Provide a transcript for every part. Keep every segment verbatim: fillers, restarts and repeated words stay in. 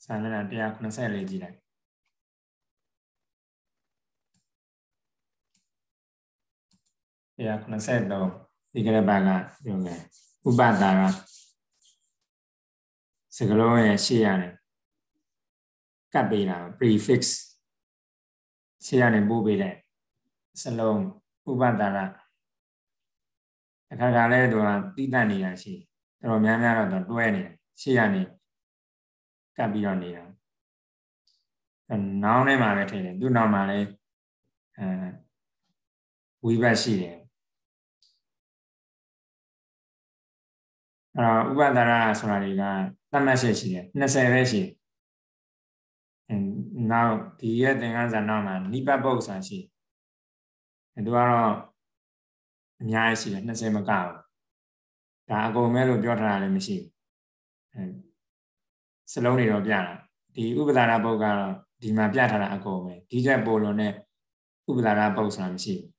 စာမျက်နှာone ninety-fourကြည့်လိုက်one ninety-threeဒီကနေ့ပါကပြောမယ်ဥပဒါကစကလုံးရဲ့ရှေ့ရတယ်ကပ်ပေးတာ prefix ရှေ့ရတယ်ပို့ပေးတဲ့စလုံးဥပဒါကအခါခါလဲသူကတိတတ်နေတာရှိတော်တော်များများတော့တွဲနေတယ်ရှေ့ရနေကပ်ပြီးတော့နေတာနောင်းထဲမှာပဲထည့်တယ်သူ့နောက်မှာလဲအဲဝိဘတ်ရှိတယ်အဲ့တော့ဥပဒါရဆိုတာတွေကသတ်မှတ်ချက်ရှိတယ်twentyပဲရှိတယ်အဲနောက်ဒီရဲ့သင်္ကန်းစာနောက်မှာနိပတ်ပုတ်စာရှိတယ်သူကတော့အများကြီးရှိတယ်twentyမကဘူးဒါအကုန်မဲလို့ပြောထားတာလည်းမရှိဘူးအဲစလုံးတွေတော့ပြတာဒီဥပဒါရပုတ်ကတော့ဒီမှာပြထားတာအကုန်ပဲဒီချက်ပိုလို့နဲ့ဥပဒါရပုတ်ဆိုတာမရှိဘူး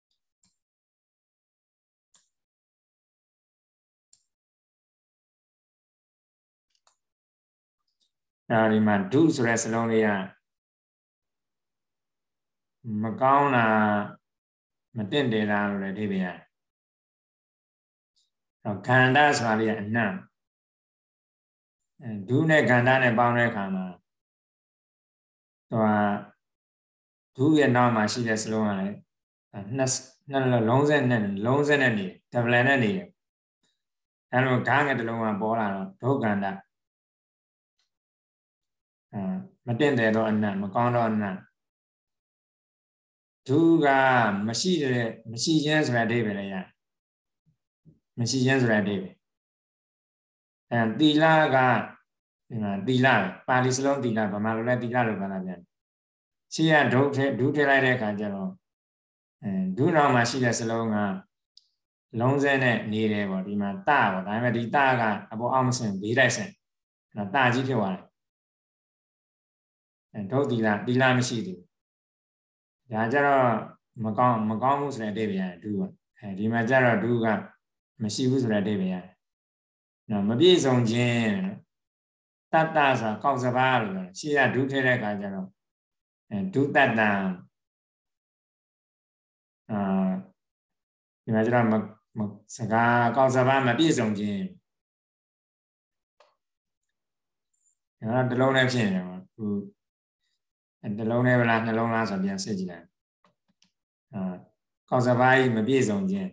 အဲဒီမှာဒုဆိုတဲ့စလုံးလေးကမကောင်းတာမတင့်တယ်တာလို့လည်းအဓိပ္ပာယ်ရတယ်တော့ခန္ဓာဆိုတာလေးကအနံ့အဲဒုနဲ့ခန္ဓာနဲ့ပေါင်းတဲ့အခါမှာသူကဒုရဲ့နောက်မှာရှိတဲ့စလုံးကလည်းနှစ်နှစ်လုံးစက်နဲ့လုံးစက်နဲ့နေတယ် double နဲ့နေတယ်အဲလိုဂါငယ်တစ်လုံးကပေါ်လာတော့ဒုက္ခန္ဓာအဲမတင့်တယ်တော့အနံ့မကောင်းတော့အနံ့ဒုကမရှိတဲ့မရှိခြင်းဆိုတဲ့အဓိပ္ပာယ်လည်းရမရှိခြင်းဆိုတဲ့အဓိပ္ပာယ်အဲသီလကဒီမှာသီလပါဠိစလုံးသီလဗမာလိုလည်းသီလလို့ပြောတာပြန်ရှေ့ကဒုထဲဒုထဲလိုက်တဲ့အခါကျတော့အဲဒုနောက်မှာရှိတဲ့စလုံးကလုံးစဲနဲ့နေတယ်ပေါ့ဒီမှာတပေါ့ဒါပေမဲ့ဒီတကအပေါ်အောင်မစင်ဘေးတိုက်စင်အဲတကြီးဖြစ်သွားတယ်အဲဒုသီလသီလမရှိသေးဘူးဒါကြတော့မကောင်းမကောင်းဘူးဆိုတဲ့အဓိပ္ပာယ်ဒုကအဲဒီမှာကြတော့ဒုကမရှိဘူးဆိုတဲ့အဓိပ္ပာယ်နော်မပြည့်စုံခြင်းတတ္တဆိုတာကောက်စပါးလို့ပြောရှေ့ကဒုထဲတဲ့အခါကျတော့အဲဒုတတ္တအာဒီမှာကျတော့မစကားကောက်စပါးမပြည့်စုံခြင်းဒါကတလုံးနဲ့ဖြစ်နေတယ်ပေါ့ဟိုတလုံးနဲ့ဗလားနှလုံးလားဆိုပြန်စစ်ကြည့်လိုက်အာကောက်စပါးကြီးမပြည့်စုံခြင်း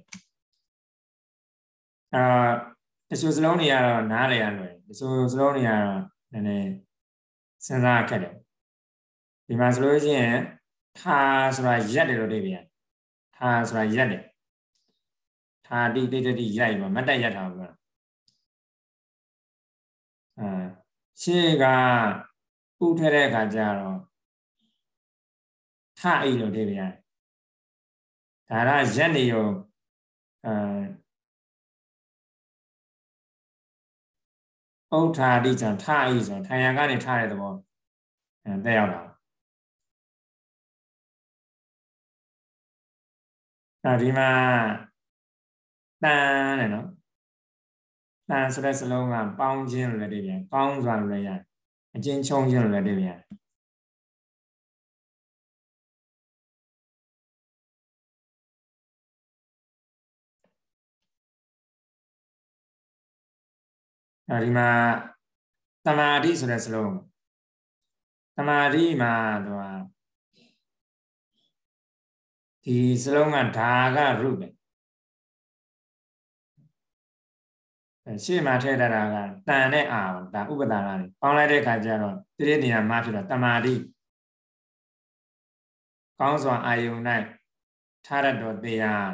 အာတချို့စလုံးတွေကတော့နားလေရလွယ်တချို့စလုံးတွေကတော့နည်းနည်းစဉ်းစားခက်တယ်ဒီမှာဆိုလို့ရှိရင်ထာဆိုတာရက်တယ်လို့သိပြန်ထာဆိုတာရက်တယ်ထာတိတိတတိရိုက်ပါမတ်တက်ရက်ထားဘူးအာရှေ့ကဥထတဲ့အခါကျတော့ထအိလို့သိပြန်ဒါကရက်နေရောအာဥထာတိကျန်ထအိဆိုထိုင်ရန်ကနေထတဲ့သဘောအဲတက်ရောက်တာအဲဒီမှာတန်တယ်နော်တန်ဆိုတဲ့စလုံးကပေါင်းခြင်းလို့လည်းသိပြန်ကောင်းစွာလို့လည်းရတယ်အချင်းချုံခြင်းလို့လည်းသိပြန်အဲဒီမှာသမာဓိဆိုတဲ့စလုံးသမာဓိမှာသူကဒီစလုံးကဓာကရုပဲရှေ့မှာထည့်ထားတာကတန်နဲ့အာဒါဥပဒါရတွေပေါင်းလိုက်တဲ့အခါကျတော့တိရိနေရာမှာဖြစ်တော့တမာဓိကောင်းစွာအာယုန်၌ထားရတော့တရား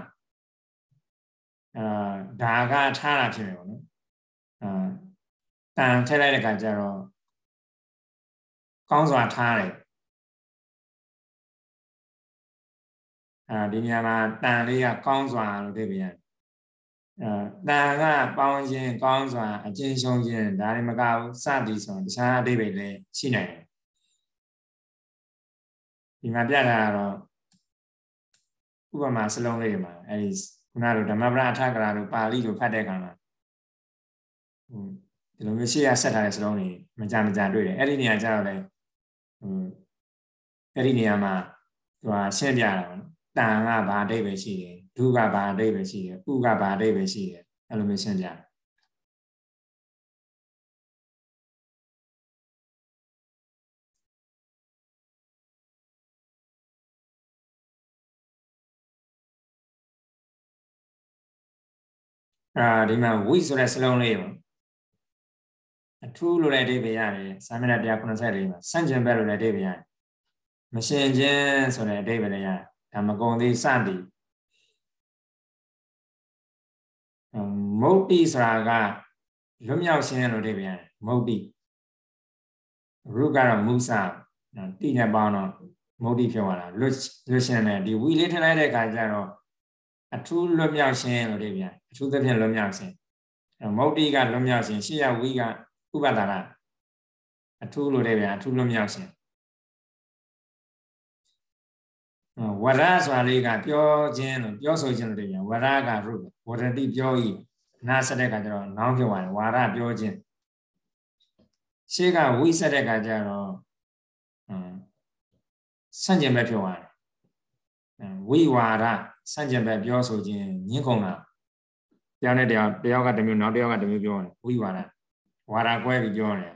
အာဒါကထားတာဖြစ်မယ်ပေါ့နော်အာတန်ထည့်လိုက်တဲ့အခါကျတော့ကောင်းစွာထားတယ်အာဒီနေရာမှာတန်လေးကကောင်းစွာလို့သိပြန်အဲတန်ကပေါင်းခြင်းကောင်းစွာအကျဉ်းရှုံးခြင်းဒါတွေမကဘူးစသည်ဆိုတခြားအဓိပ္ပာယ်လည်းရှိနိုင်တယ်ဒီမှာပြတာကတော့ဥပမာစလုံးလေးမှာအဲဒီခုနကဓမ္မပဒအထကရာတို့ပါဠိတို့ဖတ်တဲ့အခါမှာဟိုတဒီလိုမျိုးရှေ့ရဆက်ထားတဲ့စလုံးတွေမကြမကြတွေ့တယ်အဲ့ဒီနေရာကျတော့လေဟိုအဲ့ဒီနေရာမှာသူကရှင်းပြတာပေါ့နော်တန်ကဘာအဓိပ္ပာယ်ရှိတယ်ဒုကဘာအဓိပ္ပာယ်ရှိတယ်ဥကဘာအဓိပ္ပာယ်ရှိတယ်အဲ့လိုမျိုးရှင်းပြအာဒီမှာဝိဆိုတဲ့စလုံးလေးပေါ့အထူးလို့လည်းအဓိပ္ပာယ်ရတယ်စာမျက်နှာone ninety-fourမှာစန့်ကျင်ဘက်လို့လည်းအဓိပ္ပာယ်ရတယ်မရှင်ခြင်းဆိုတဲ့အဓိပ္ပာယ်လည်းရတယ်ဒါမကုံသေးစသည်မုတ်တိဆိုတာကလွတ်မြောက်ခြင်းလို့အဓိပ္ပာယ်ရတယ်မုတ်တိရုကတော့မုစာတိနဲ့ပေါင်းတော့မုတ်တိဖြစ်သွားတာလွတ်လွတ်ရှင်တယ်ဒီဝီလေးထည့်လိုက်တဲ့အခါကျတော့အထူးလွတ်မြောက်ခြင်းလို့အဓိပ္ပာယ်အထူးသဖြင့်လွတ်မြောက်ခြင်းမုတ်တိကလွတ်မြောက်ခြင်းရှေ့ရဝီကဥပဒါကအထူးလို့အဓိပ္ပာယ်အထူးလွတ်မြောက်ခြင်းဝရဆိုတာလေးကပြောခြင်းလို့ပြောဆိုခြင်းလို့အဓိပ္ပာယ်ဝရကရုဝရတိပြောဤနာဆက်တဲ့အခါကျတော့နောင်းပြောပါတယ်ဝါရပြောခြင်းရှေ့ကဝိဆက်တဲ့အခါကျတော့ဆန့်ကျင်ဘက်ဖြစ်သွားတယ်ဝိဝါဒဆန့်ကျင်ဘက်ပြောဆိုခြင်းညှင်းခုန်တာတယောက်နဲ့တယောက်တယောက်ကတစ်မျိုးနောက်တယောက်ကတစ်မျိုးပြောတယ်ဝိဝါဒဝါဒကွဲပြီးပြောတယ်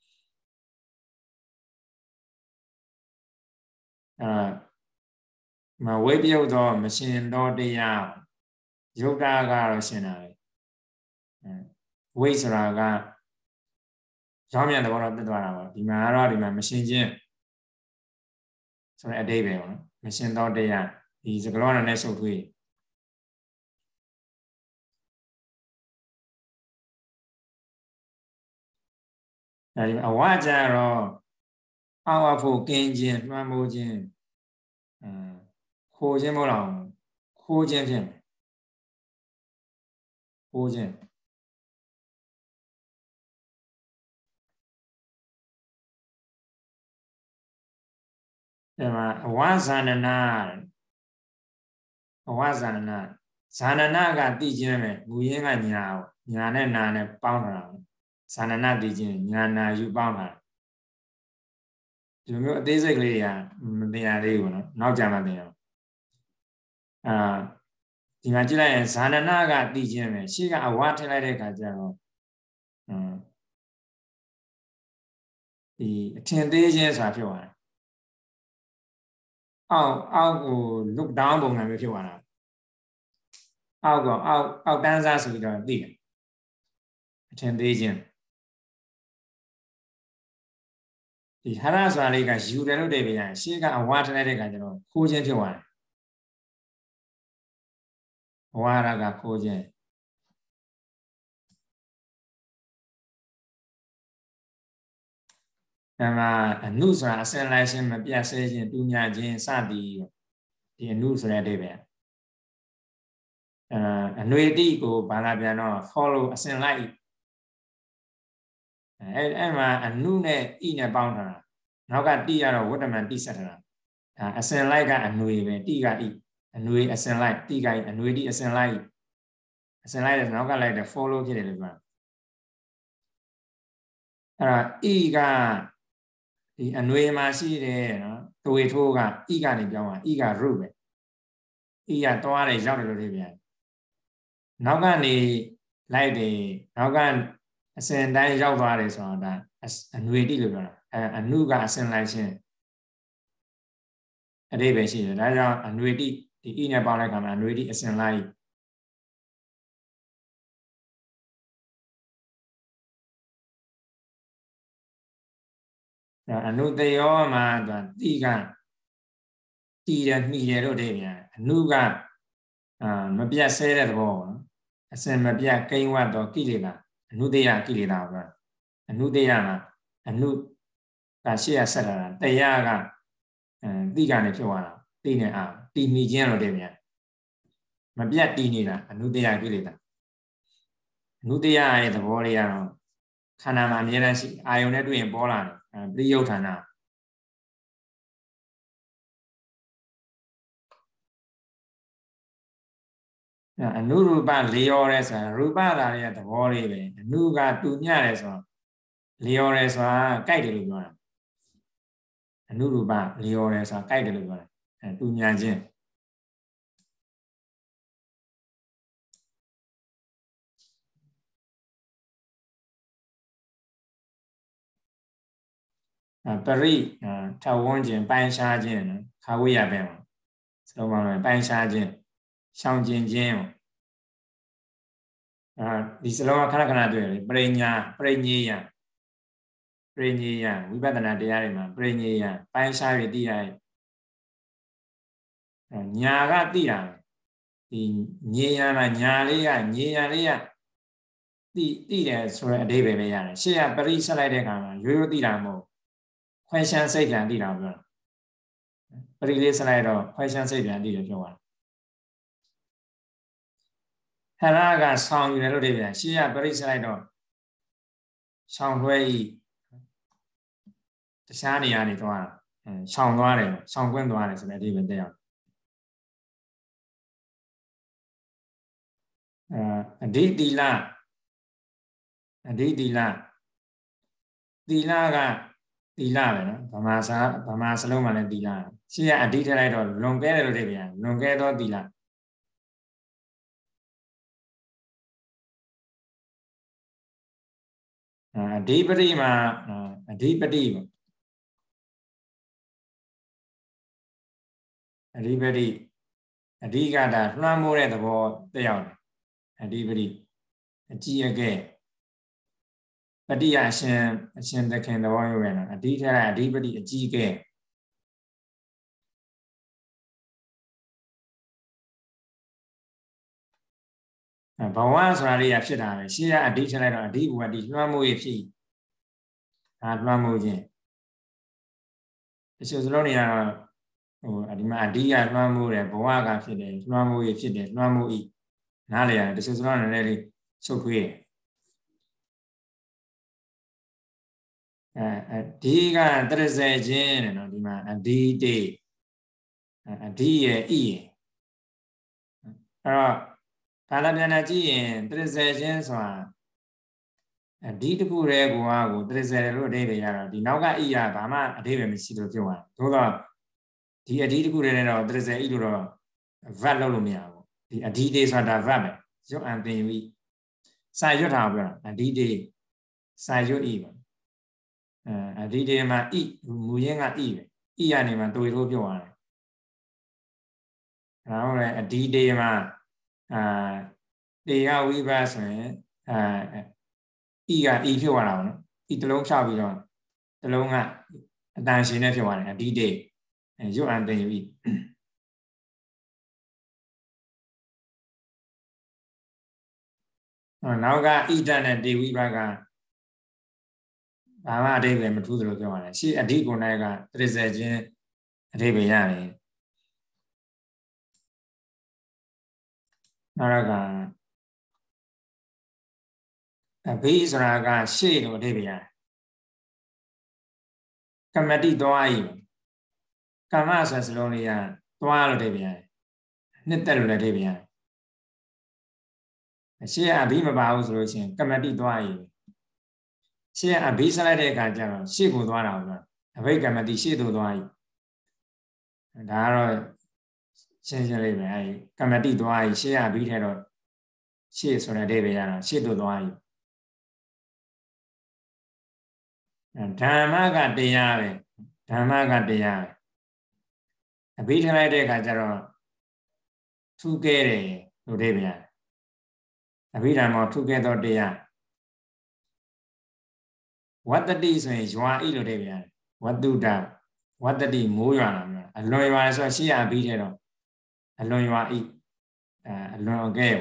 အဲမဝိပယုတ်တော့မရှင်တော့တရားယုတ်တာကတော့ရှင်တာပဲဝိဆိုတာကရောင်းမြန်တဲ့ဘောတော့တက်သွားတာပေါ့ဒီမှာကတော့ဒီမှာမရှင်ခြင်းဆိုတဲ့အဓိပ္ပာယ်ပေါ့နော်မရှင်တော့တရားဒီစကားလုံးနဲ့ရှုပ်ထွေးအဲဒီအဝကြတော့အောက်အဖို့ကင်းခြင်းလွှမ်းမိုးခြင်းအမ်ခိုးခြင်းမဟုတ်တော့ခိုးခြင်းဖြစ်မယ်ခိုးခြင်းအဲမှာအဝဇာနနာအဝဇာနနာဇာနနာကသိခြင်းပဲမူရင်းကညာညာနဲ့နာနဲ့ပေါင်းတာဇာနနာသိခြင်းညာနာယူပေါင်းတာဒီလိုမျိုးအသေးစိတ်ကလေးတွေကမသိရသေးဘူးနော်နောက်ကြမှသိရအောင်အာဒီမှာကြည့်လိုက်ရင်ဇာနနာကသိခြင်းပဲရှေ့ကအဝထည့်လိုက်တဲ့အခါကျတော့အမ်ဒီအထင်သေးခြင်းဆိုတာဖြစ်သွားတယ်အောက်အောက်ကို look down ပုံစံမျိုးဖြစ်သွားတာအောက်ကအောက်အောက်တန်းစားဆိုပြီးတော့သိတယ်အထင်သေးခြင်းဒီဟရဆိုတာလေးကယူတယ်လို့တည်ပြရင်ရှေ့ကအဝါထလိုက်တဲ့အခါကျတော့ခိုးခြင်းဖြစ်သွားတယ်ဝါရကခိုးခြင်းအဲမှာအနုဆိုတာအစင်လိုက်ခြင်းမပြတ်ဆဲခြင်းတူညာခြင်းစသည်ဒီအနုဆိုတဲ့အဓိပ္ပာယ်အဲအနွေတိကိုဘာလာပြန်တော့ follow အစင်လိုက်အဲအဲ့မှာအနုနဲ့ဣနဲ့ပေါင်းထားတာနောက်ကတိကတော့ဝတ္တမန်တိဆက်ထားတာဒါအစင်လိုက်ကအနွေပဲတိကဣအနွေအစင်လိုက်တိကအနွေတိအစင်လိုက်အစင်လိုက်တဲ့နောက်ကလိုက်တဲ့ follow ဖြစ်တယ်လို့ပြောအဲ့ဒါဣကဒီအနွေမှာရှိတယ်နော်တွေထိုးကဣကနေပြောင်းတာဣကရုပဲဣကသွားတယ်ရောက်တယ်လို့ပြောပြန်နောက်ကနေလိုက်တယ်နောက်ကအစင်တိုင်းရောက်သွားတယ်ဆိုတော့ဒါအနွေတိလို့ပြောတာအဲအနုကအစင်လိုက်ခြင်းအဓိပ္ပာယ်ရှိတယ်ဒါကြောင့်အနွေတိဒီဣနဲ့ပေါင်းတဲ့အခါမှာအနွေတိအစင်လိုက်အနုတယောမှာသူတိကတီတယ်နှီးတယ်လို့အဓိပ္ပာယ်အနုကအာမပြတ်ဆဲတဲ့သဘောပေါ့နော်အစင်မပြတ်ကိန်းဝတ်တော့ကိလေသာအနုတယကိလေသာပေါ့အနုတယမှာအနုကရှေ့ရဆက်လာတာတရားကအဲတိကနေဖြစ်သွားတာတိနဲ့အာတီမိခြင်းလို့အဓိပ္ပာယ်မပြတ်တီးနေတာအနုတယကိလေသာအနုတယရဲ့သဘောလေးကတော့ခန္ဓာမှာအမြဲတမ်းရှိအာယုန်နဲ့တွေ့ရင်ပေါ်လာတယ်ပရိယုဌာဏအနုရူပလျော်ရဲဆိုတာရူပသာရဲ့သဘောလေးပဲအနုကတူညရဲဆိုတော့လျော်ရဲဆိုတာကြိုက်တယ်လို့ပြောတာအနုရူပလျော်ရဲဆိုတာကြိုက်တယ်လို့ပြောတာအဲတူညခြင်းပရိထဝန်းခြင်းပိုင်းခြားခြင်းနော်ခါဝိရပဲမှာစလုံးပါမယ်ပိုင်းခြားခြင်းရှောင်ကျင်ခြင်းအဲဒီစလုံးကခဏခဏတွေ့တယ်ပရိညာပရိညေယပရိညေယဝိပဿနာတရားတွေမှာပရိညေယပိုင်းခြားပြီးသိရညာကသိတာဒီညေယမှာညာလေးကညေယလေးကသိသိတယ်ဆိုတဲ့အဓိပ္ပာယ်ပဲရတယ်ရှေ့ကပရိဆက်လိုက်တဲ့အခါမှာရိုးရိုးသိတာမဟုတ်ခွဲရှမ်းစိတ်ပြန်သိတာပြောတာပရိလေးဆက်လိုက်တော့ခွဲရှမ်းစိတ်ပြန်သိတယ်ပြောတာဟရကဆောင်းယူတယ်လို့ဒီပြန်ရှေ့ကပရိဆက်လိုက်တော့ဆောင်းခွဲဤတခြားနေရာနေသွားတာဆောင်းသွားတယ်ဆောင်းကွင်းသွားတယ်ဆိုတဲ့အဓိပ္ပာယ်တက်ရောက်အဓိတိလအဓိတိလတိလကတိလပဲနော်ဗမာစာဗမာစလုံးမှာလည်းတိလရှေ့ကအဓိထလိုက်တော့လွန်ကဲတယ်လို့ဒီပြန်လွန်ကဲသောတိလအဓိပတိမှာအဓိပတိပေါ့အဓိပတိအဓိကတာလွှမ်းမိုးတဲ့သဘောတက်ရောက်တယ်အဓိပတိအကြည့်အကဲပတိယအရှင်အရှင်သခင်သဘောမျိုးပဲနော်အဓိထအဓိပတိအကြည့်အကဲဘဝဆိုတာလေးရဖြစ်တာပဲရှေ့ကအဓိထလိုက်တော့အဓိဘဝတိလွှမ်းမိုးရဖြစ်ဒါလွှမ်းမိုးခြင်းတချို့စလုံးတွေကတော့ဟိုဒီမှာအဓိကလွှမ်းမိုးတယ်ဘဝကဖြစ်တယ်လွှမ်းမိုးရဖြစ်တယ်လွှမ်းမိုးဤနားလေရတယ်တချို့စလုံးနည်းနည်းလေးချုပ်ထွေးတယ်အဓိကတရစေခြင်းတဲ့နော်ဒီမှာအဓိတေအဓိရဲ့ဤရဲ့အဲ့တော့ကာလပြန်နေကြည့်ရင်တရစေခြင်းဆိုတာအဓိတခုရဲ့ဘဝကိုတရစေလို့အဓိပ္ပာယ်ရတော့ဒီနောက်ကဤရဘာမှအဓိပ္ပာယ်မရှိလို့ပြောသွားသို့တော့ဒီအဓိတခုရဲ့တော့တရစေဤလို့တော့ verb လုပ်လို့မရဘူးဒီအဓိတေဆိုတာ verb ပဲရွတ်အံသင်ယူဤစာရွတ်တာပြောတာအဓိတေစာရွတ်ဤပါအဓိတေမှာဤမူရင်းကဤပဲဤရနေမှာတွေ့လို့ပြောရတယ်။ဒါဟုတ်လေအဓိတေမှာအာတေယဝိဘဆိုရင်အာဤကဤဖြစ်သွားတာပေါ့နော်။ဤတလုံးဖြောက်ပြီးတော့တလုံးကအတန်ရှင်နဲ့ဖြစ်သွားတယ်အဓိတေရွတ်အံသင်ယူဤနောက်ကဣဒတ်နဲ့တေဝိဘကဘာမှအဓိပ္ပာယ်မထူးသလိုပြောရတယ်ရှေ့အဓိကိုနိုင်ကတရစေခြင်းအဓိပ္ပာယ်ရတယ်နောက်ကအဘိဆိုတာကရှေ့လို့အဓိပ္ပာယ်ရတယ်ကမ္မတိသွားဤကမ္မဆိုစလုံးလေးကသွားလို့အဓိပ္ပာယ်ရတယ်နှစ်သက်လို့လည်းအဓိပ္ပာယ်ရတယ်ရှေ့အဘိမပါဘူးဆိုလို့ရှိရင်ကမ္မတိသွားဤရှေ့အဘိဆက်လိုက်တဲ့အခါကျတော့ရှေ့ကိုသွားတာပေါ့အဘိကမ္မတိရှေ့သို့သွားဤဒါကတော့ရှင်းရှင်းလေးပဲအဲကမ္မတိသွားဤရှေ့အဘိထဲတော့ရှေ့ဆိုတဲ့အဓိပ္ပာယ်ရတာရှေ့သို့သွားဤဓမ္မကတရားပဲဓမ္မကတရားပဲအဘိထလိုက်တဲ့အခါကျတော့ထူးကဲတယ်လို့အဓိပ္ပာယ်အဘိဓမ္မောထူးကဲသောတရားဝတ္တတိဆိုရင်ရွာဤလို့အဓိပ္ပာယ်ဝတ္တုတဝတ္တတိမိုးရွာတာမျိုးအလွန်ရွာဆိုရှေ့အဘိထဲတော့အလွန်ရွာဤအလွန်အကဲ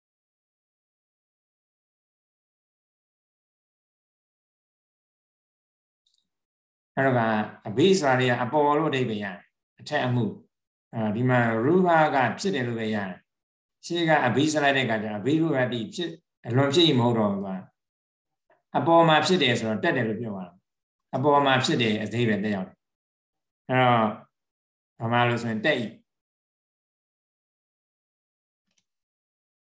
အဲ့တော့ကအဘိဆိုတာတွေကအပေါ်လို့အဓိပ္ပာယ်ရတယ်အထက်အမှုအဲဒီမှာရူပကဖြစ်တယ်လို့ပဲရတယ်ရှေ့ကအဘိဆက်လိုက်တဲ့အခါကျအဘိရူပတိဖြစ်အလွန်ဖြစ်ရင်မဟုတ်တော့ဘူးကအပေါ်မှာဖြစ်တယ်ဆိုတော့တက်တယ်လို့ပြောတာအပေါ်မှာဖြစ်တယ်အသေးပဲတက်ရောက်တယ်အဲ့တော့ဘာမှလို့ဆိုရင်တက်ဤ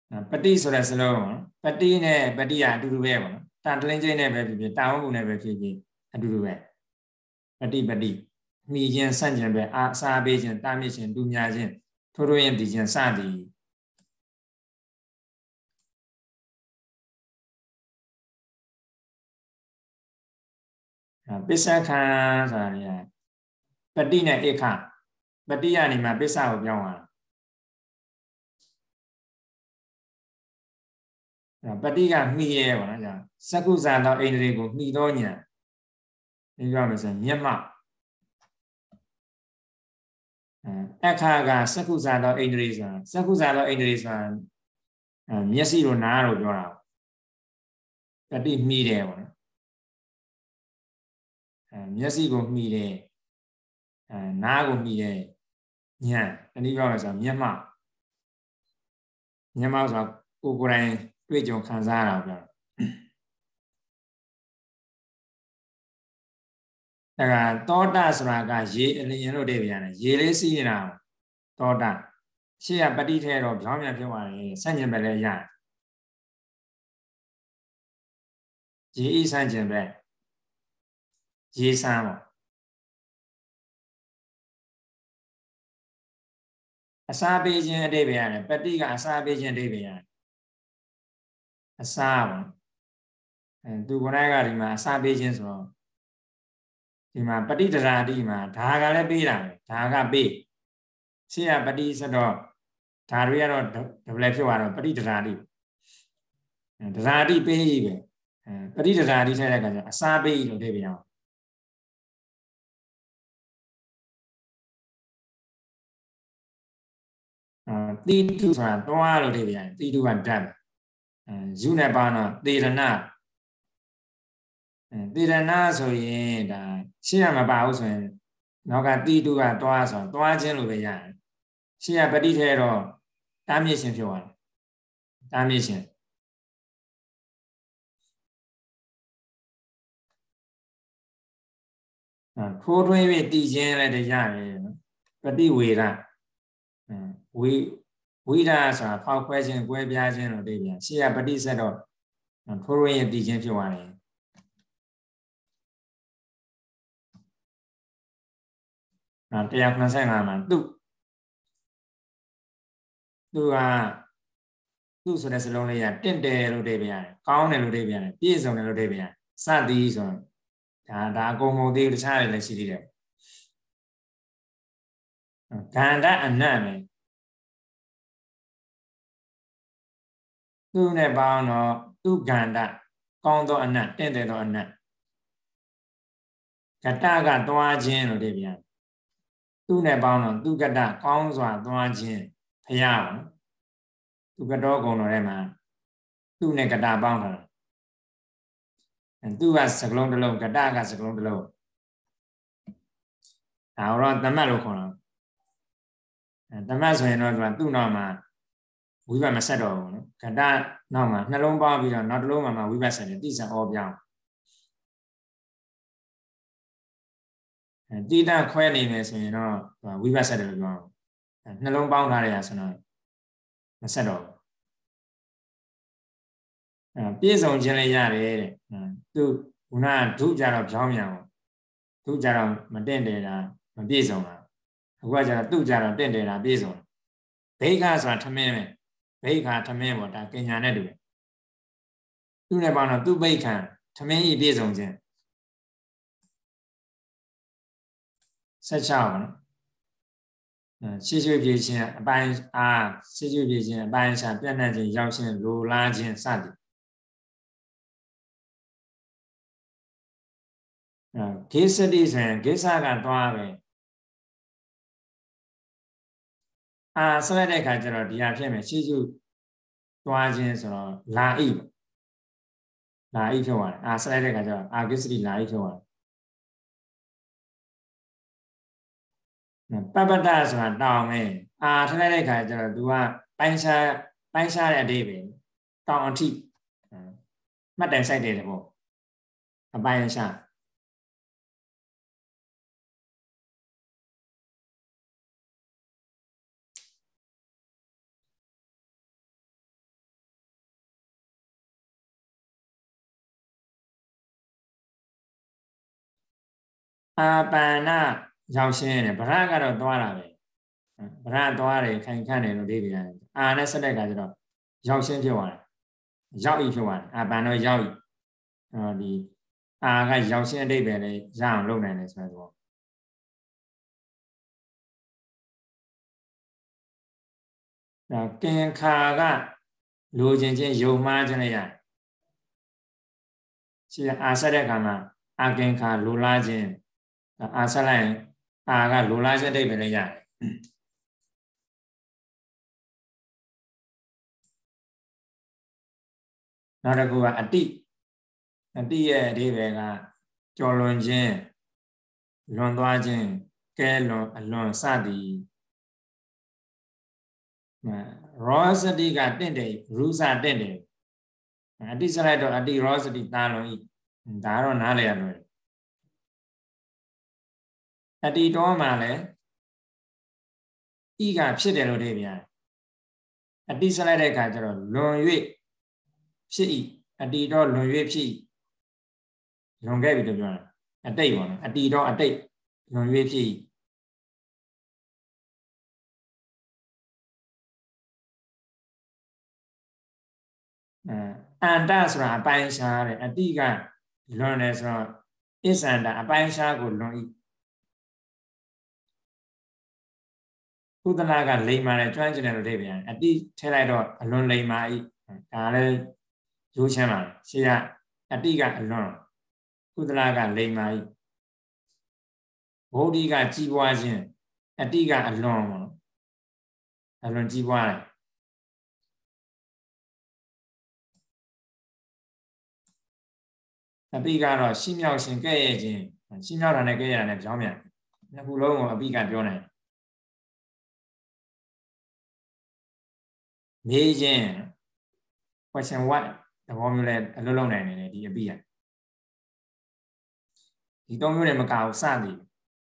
ပတိဆိုတဲ့စလုံးပတိနဲ့ပတိကအတူတူပဲပေါ့နော်တန်တလင်းချင်းနဲ့ပဲဖြစ်ဖြစ်တာဝမှုနဲ့ပဲဖြစ်ဖြစ်အတူတူပဲပတိပတိမိခြင်းဆန့်ကျင်ပဲအာအစာပေးခြင်းတာမြင့်ခြင်းတူများခြင်းထိုးထိုးရင်တည်ခြင်းစသည်ပစ္စခံဆိုတာနေပတိနဲ့ဧခပတိကနေမှပစ္စကိုပြောင်းသွားတာပတိကမှီရဲပေါ့နော်ကြာစက္ကုဇာသောအိန္ဒြေကိုမှီသောညာဒီပြောမယ်ဆိုမျက်မှောက်အခါကစက္ကုဇာသောအိန္ဒြေဆိုတာစက္ကုဇာသောအိန္ဒြေဆိုတာမျက်စိတို့နားတို့ပြောတာပတိမှီတယ်ပေါ့နော်မျက်စိကိုမှီတယ်အဲနားကိုမှီတယ်ညံတနည်းပြောမယ်ဆိုမျက်မှောက်မျက်မှောက်ဆိုကိုယ်ကိုယ်တိုင်တွေ့ကြုံခံစားရတာပြောဒါကသောတာဆိုတာကရေအလျင်လို့တဲ့ပြန်တယ်ရေလေးစီးနေတာသောတာရှေ့ကပတိထဲတော့ပြောင်းပြန်ဖြစ်သွားတယ်ဆန့်ကျင်ပဲလည်းရရေဤဆန့်ကျင်ပဲရေဆန်းပေါ့အစာပေးခြင်းအတိတ်ပဲရတယ်ပတိကအစာပေးခြင်းအတိတ်ပဲရတယ်အစာပေါ့အဲသူကိုယ်တိုင်ကဒီမှာအစာပေးခြင်းဆိုတော့ဒီမှာပฏิတရာတိမှာဒါကလည်းပေးတာပဲဒါကပေးရှေ့ကပฏิဆိုတော့ဒါတွေကတော့ဒဗလဲဖြစ်သွားတော့ပฏิတရာတိတရာတိပေးပဲအဲပฏิတရာတိထဲတဲ့အခါကျအစာပေးလို့သိပြန်အောင်အာတိတုဆိုတာသွားလို့သိပြန်တိတုကဓာတ်အဲယူနဲ့ပါတော့သေရဏသေရဏဆိုရင်ဒါရှေ့ကမပါဘူးဆိုရင်နောက်ကတိတုကသွားဆိုသွားခြင်းလို့ပဲရတယ်ရှေ့ကပฏิထဲတော့တားမြစ်ခြင်းဖြစ်သွားတယ်တားမြစ်ခြင်းထိုးထွင်းပြီးတည်ခြင်းလည်းတရားရတယ်နော်ပฏิဝေဒဝေဝိဒဆိုတာဖောက်ခွဲခြင်းကွဲပြားခြင်းလို့သိပြန်ရှေ့ကပฏิဆက်တော့ထိုးထွင်းရင်တည်ခြင်းဖြစ်သွားတယ်နော်တရားခုနစ်ဆယ့်ငါမှာသူသူကသူဆိုတဲ့စလုံးလေးကတင့်တယ်လို့သိပြန်ရတယ်ကောင်းတယ်လို့သိပြန်ရတယ်ပြည့်စုံတယ်လို့သိပြန်ရတယ်စသည်ဆိုဒါဒါအကုန်မဟုတ်သေးဘူးတခြားတွေလည်းရှိသေးတယ်ကန္တအနတ်ပဲသူနဲ့ပေါင်းတော့သူကန္တကောင်းသောအနတ်တင့်တယ်သောအနတ်ကတကသွားခြင်းလို့သိပြန်သူနဲ့ပေါင်းတော့သူကတကောင်းစွာသွားခြင်းဖရာပေါ့သူကတော့ကုံတော်ထဲမှာသူနဲ့ကတပေါင်းထားတာသူကစကလုံးတစ်လုံးကတကစကလုံးတစ်လုံးဒါတော့သမတ်လို့ခေါ်တာသမတ်ဆိုရင်တော့သူ့နောက်မှာဝိဘတ်မဆက်တော့ဘူးနော်ကတနောက်မှာနှလုံးပေါင်းပြီးတော့နောက်တစ်လုံးမှာဝိဘတ်ဆက်တယ်တိဆံဩပြောင်းတိတခွဲနေမယ်ဆိုရင်တော့ဝိဘတ်ဆက်တယ်လို့ပြောအောင်နှလုံးပေါင်းထားရတာဆိုတော့မဆက်တော့ဘူးပြည့်စုံခြင်းလည်းရတယ်တဲ့သူခုနဒုကြတော့ဖြောင်းမြန်အောင်ဒုကြတော့မတင့်တယ်တာမပြည့်စုံတာအခုကကျတော့သူ့ကြတော့တင့်တယ်တာပြည့်စုံဘိက္ခဆိုတာထမင်းပဲဘိက္ခထမင်းပေါ့ဒါကညာနဲ့တူတယ်သူနဲ့ပေါင်းတော့သူ့ဘိက္ခထမင်းဤပြည့်စုံခြင်းဆက်ချပါနော်ရှေ့ရွှေ့ပြေးခြင်းအပိုင်းအားရှေ့ရွှေ့ပြေးခြင်းအပိုင်းစားပြန့်နှံ့ခြင်းရောက်ခြင်းလိုလားခြင်းစသည်ဂေစတိဆိုရင်ဂေစကသွားပဲအာဆက်လိုက်တဲ့အခါကျတော့ဒီဟာဖြစ်မယ်ရှေ့ရွှေ့သွားခြင်းဆိုတော့လာဣပေါ့လာဣဖြစ်သွားတယ်အာဆက်လိုက်တဲ့အခါကျတော့အာဂေစတိလာဣဖြစ်သွားတယ်ပပတ္တဆိုတာတောင်းမယ်အာထလိုက်တဲ့ခါကျတော့ तू ကပိုင်းခြားပိုင်းခြားတဲ့အဓိပ္ပာယ်တောင်းအထိမှတ်တိုင်ဆိုင်တယ်ပေါ့အပိုင်းခြားအာပန္နရောက်ရှင်းတယ်ဗရကတော့သွားတာပဲဗရသွားတယ်ခိုင်ခန့်တယ်လို့ဒီပြန်အာနဲ့ဆက်တဲ့ကကျတော့ရောက်ရှင်းဖြစ်သွားတယ်ရောက်ဤဖြစ်သွားတယ်အာပန္နောရောက်ဤအဲဒီအာကရောက်ရှင်းအဓိပ္ပာယ်လေးရအောင်လုပ်နိုင်တယ်ဆိုတော့ဒါကင်ခါကလိုချင်ချင်းယုံမှားခြင်းလည်းရရှိအာဆက်တဲ့အခါမှာအာကင်ခါလိုလားခြင်းအာဆက်လိုက်ရင်အာကလိုလားခြင်းအဓိပ္ပာယ်လည်းရတယ်နောက်တစ်ခုကအတိအတိရဲ့အဓိပ္ပာယ်ကကျော်လွန်ခြင်းလွန်သွားခြင်းကဲလွန်အလွန်စသည်ရောစတိကတင့်တယ်ရူစတင့်တယ်အတိစလိုက်တော့အတိရောစတိတာလွန်ဤဒါတော့နားလည်ရလို့အတိတော်မှာလည်းဤကဖြစ်တယ်လို့ထည့်ပြန်အတိစလိုက်တဲ့အခါကျတော့လွန်၍ဖြစ်ဤအတိတော်လွန်၍ဖြစ်လွန်ခဲ့ပြီလို့ပြောတာအတိတ်ပေါ့နော်အတိတော်အတိတ်လွန်၍ဖြစ်အန္တဆိုတာအပိုင်းခြားတယ်အတိကလွန်တယ်ဆိုတော့အစ္ဆန္ဒအပိုင်းခြားကိုလွန်ဤကုသလကလိမ္မာနဲ့ကျွမ်းကျင်တယ်လို့ထည့်ပြန်အတိထဲလိုက်တော့အလွန်လိမ္မာဤဒါလည်းရိုးချမ်းပါရှေ့ကအတိကအလွန်ကုသလကလိမ္မာဤဗုဒ္ဓိကကြီးပွားခြင်းအတိကအလွန်ပေါ့အလွန်ကြီးပွားတယ်အပိကတော့ရှင်းမြောက်ခြင်းကဲ့ရဲ့ခြင်းရှင်းမြောက်တာနဲ့ကဲ့ရဲ့တာနဲ့ကြောင်းပြန်နှစ်ခုလုံးကိုအပိကပြောနိုင်မေးခြင်း question what သဘောမျိုးလဲအလုံးလုံးနိုင်နေတယ်ဒီအပိကဒီသုံးမျိုးနဲ့မကဘူးစသည်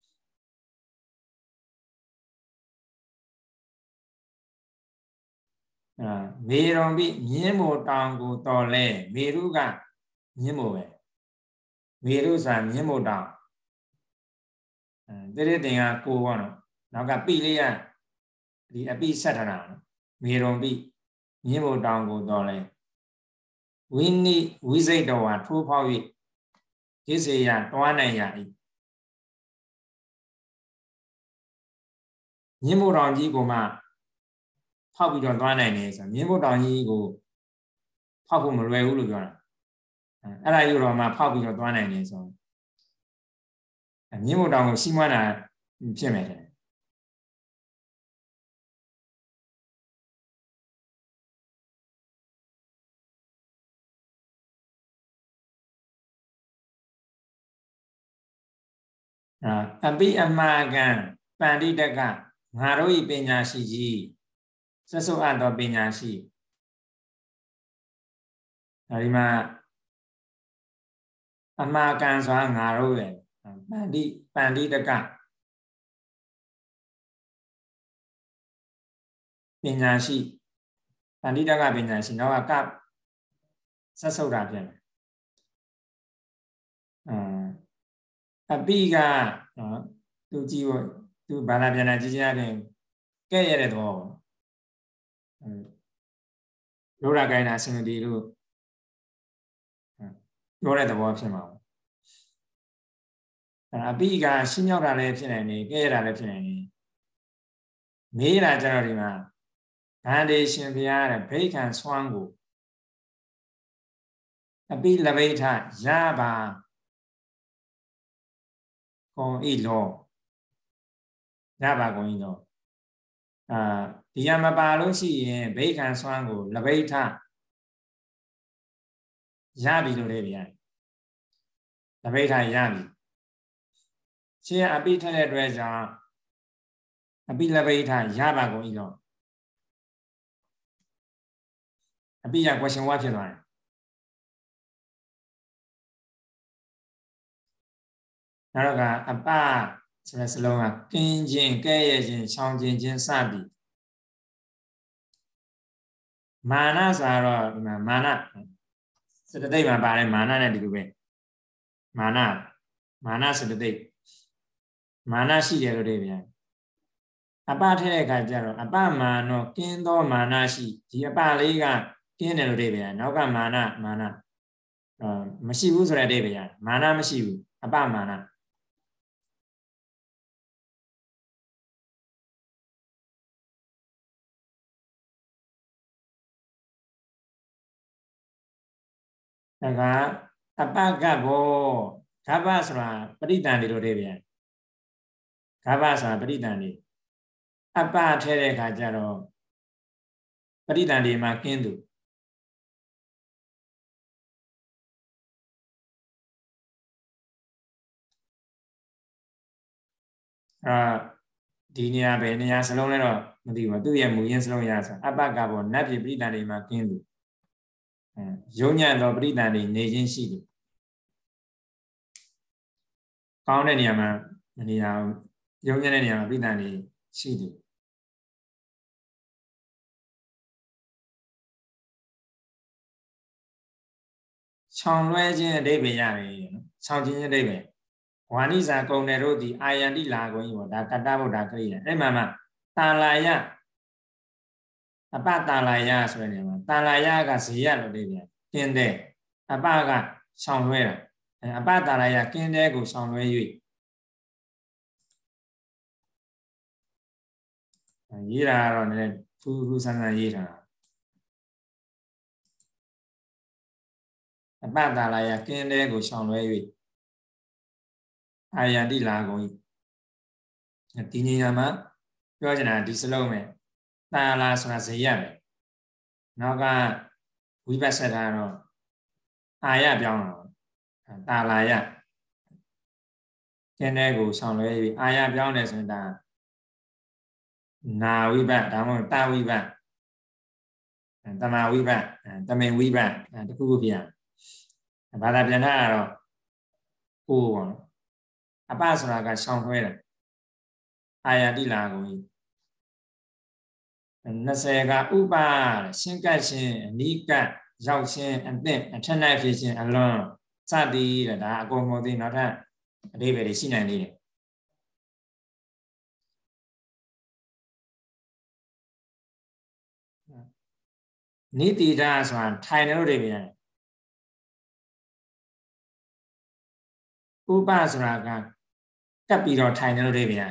အာမေရုံပိမြင်းမို့တောင်ကိုတော်လဲမေရုကမြင်းမို့ပဲမေရုဆိုတာမြင်းမို့တောင်အဲတိရတင်ကကိုပေါ့နော်နောက်ကပိလေးကဒီအပိဆက်ထားတာနော်မေရုံပိမြင်းမို့တောင်ကိုတော်လဲဝိနိဝိစိတ်တော်ဟာထိုးဖောက်၍ရစ်စေရတွားနိုင်ရ၏မြင်းမို့တောင်ကြီးကိုမှဖောက်ပြီးတော့သွားနိုင်တယ်ဆိုမြင်းမို့တောင်ကြီးကိုဖောက်ဖို့မလွယ်ဘူးလို့ပြောတာအဲ့ဒါယူတော့မှဖောက်ပြီးတော့သွားနိုင်တယ်ဆိုမြင်းမို့တောင်ကိုစီးမွမ်းတာဖြစ်မယ်တဲ့အပိအမာကံပန္တိတကငါတို့ဤပညာရှိကြီးစဆုအပ်သောပညာရှိအဲဒီမှာအမာကံဆိုတာငါတို့ရဲ့ပန္တိပန္တိတကပညာရှိပန္တိတကပညာရှိနောက်ကစဆုတာဖြစ်တယ်အပိကနော်သူကြည့်ဖို့သူဘာသာပြန်တာကြည့်ကြရတယ်ကဲ့ရတဲ့သဘောပေါ့လောရကိုင်းတာအစင်တီလို့ပြောတဲ့သဘောဖြစ်မှာပေါ့အပိကရှင်းမြောက်တာလည်းဖြစ်နိုင်တယ်ကဲ့ရတာလည်းဖြစ်နိုင်တယ်မေးတာကြတော့ဒီမှာဗန္ဒေရှင်ဘုရားတဲ့ဘိက္ခံဆွမ်းကိုအပိလဘိဋ္ဌရပါကုန်ဤလောရပါကုန်ဤလောအာဒီရမပါလို့ရှိရင်ဘိက္ခံဆွမ်းကိုလဘိဋ္ဌရပြီလို့လေဗျာလဘိဋ္ဌရပြီရှင်းအပိထက်တဲ့အတွက်ကြောင့်အပိလဘိဋ္ဌရပါကုန်ဤလောအပိရ question ဝါဖြစ်သွားတယ်နောက်ကအပဆိုတဲ့စလုံးကကင်းခြင်းကဲ့ရဲ့ခြင်းချောင်ခြင်းခြင်းစသည်မာနဆိုတော့ဒီမှာမာနစတသိက်မှာပါတယ်မာနနဲ့ဒီလိုပဲမာနမာနစတသိက်မာနရှိတယ်လို့တွေပြန်အပထည့်တဲ့အခါကျတော့အပမာနောကင်းသောမာနရှိဒီအပလေးကကင်းတယ်လို့တွေပြန်နောက်ကမာနမာနအာမရှိဘူးဆိုတဲ့အဓိပ္ပာယ်မာနမရှိဘူးအပမာနဒါကအပကဘောဂဘဆိုတာပရိတန်တွေလို့တွေပြန်ဂဘဆိုတာပရိတန်တွေအပထဲတဲ့အခါကျတော့ပရိတန်တွေမှာကင်းသူအာဒီနေရာပဲနေရာစလုံးလည်းတော့မသိဘူးသူ့ရဲ့မူရင်းစလုံးရဆိုအပကဘောနတ်ပြည်ပရိတန်တွေမှာကင်းသူအဲရုံညံ့သောပရိတန်တွေနေခြင်းရှိသူကောင်းတဲ့နေရာမှာနေရာရုံညံ့တဲ့နေရာမှာပရိတန်တွေရှိသူချောင်လွှဲခြင်းအဓိပ္ပာယ်ရတယ်နော်ချောင်ခြင်းအဓိပ္ပာယ်ဝါနိဇာကုံတယ်တို့ဒီအာယန္တိလာကုန်ကြီးပေါ့ဒါကတ္တဗုဒ္ဓကရိယာအဲ့မှာမှတာလာယအပတာလာယဆိုတဲ့နေရာမှာတာလာယကဇေယလို့ပြောပြန်ကင်းတဲ့အပကချောင်လွှဲတာအပတာလာယကင်းတဲ့ကိုချောင်လွှဲ၍ရေးတာကတော့လည်းထူးထူးဆန်းဆန်းရေးထားတာအပတာလာယကင်းတဲ့ကိုချောင်လွှဲ၍အာယန္တိလာကုန်၏ဒီနေရာမှာပြောချင်တာဒီစလုံးပဲတာလာဆိုတာဇေယပဲနောက်ကဝိပဿနာတော့အာယပြောင်းတော့တာလာယကျင်းတဲ့ကိုဆောင်လွဲပြီးအာယပြောင်းတယ်ဆိုရင်ဒါနာဝိပဿဒါမှမဟုတ်တာဝိပဿတမဝိပဿတမင်ဝိပဿတခုခုပြန်ဘာသာပြန်ထားတော့ကိုယ်ပေါ့နော်အပဆိုတာကရှောင်လွှဲတယ်အာယတိလာကုန်ကြီးနှစ်ဆယ်ကဥပရှင်းကပ်ခြင်းအနိကရောက်ခြင်းအသင့်အထက်၌ဖြစ်ခြင်းအလွန်စသည်တဲ့ဒါအကုန်မဟုတ်သေးနောက်ထပ်အဓိပ္ပာယ်တွေရှိနိုင်သေးတယ်နိတိဒဆိုတာထိုင်တယ်လို့တွေပြန်ဥပဆိုတာကကပ်ပြီးတော့ထိုင်တယ်လို့တွေပြန်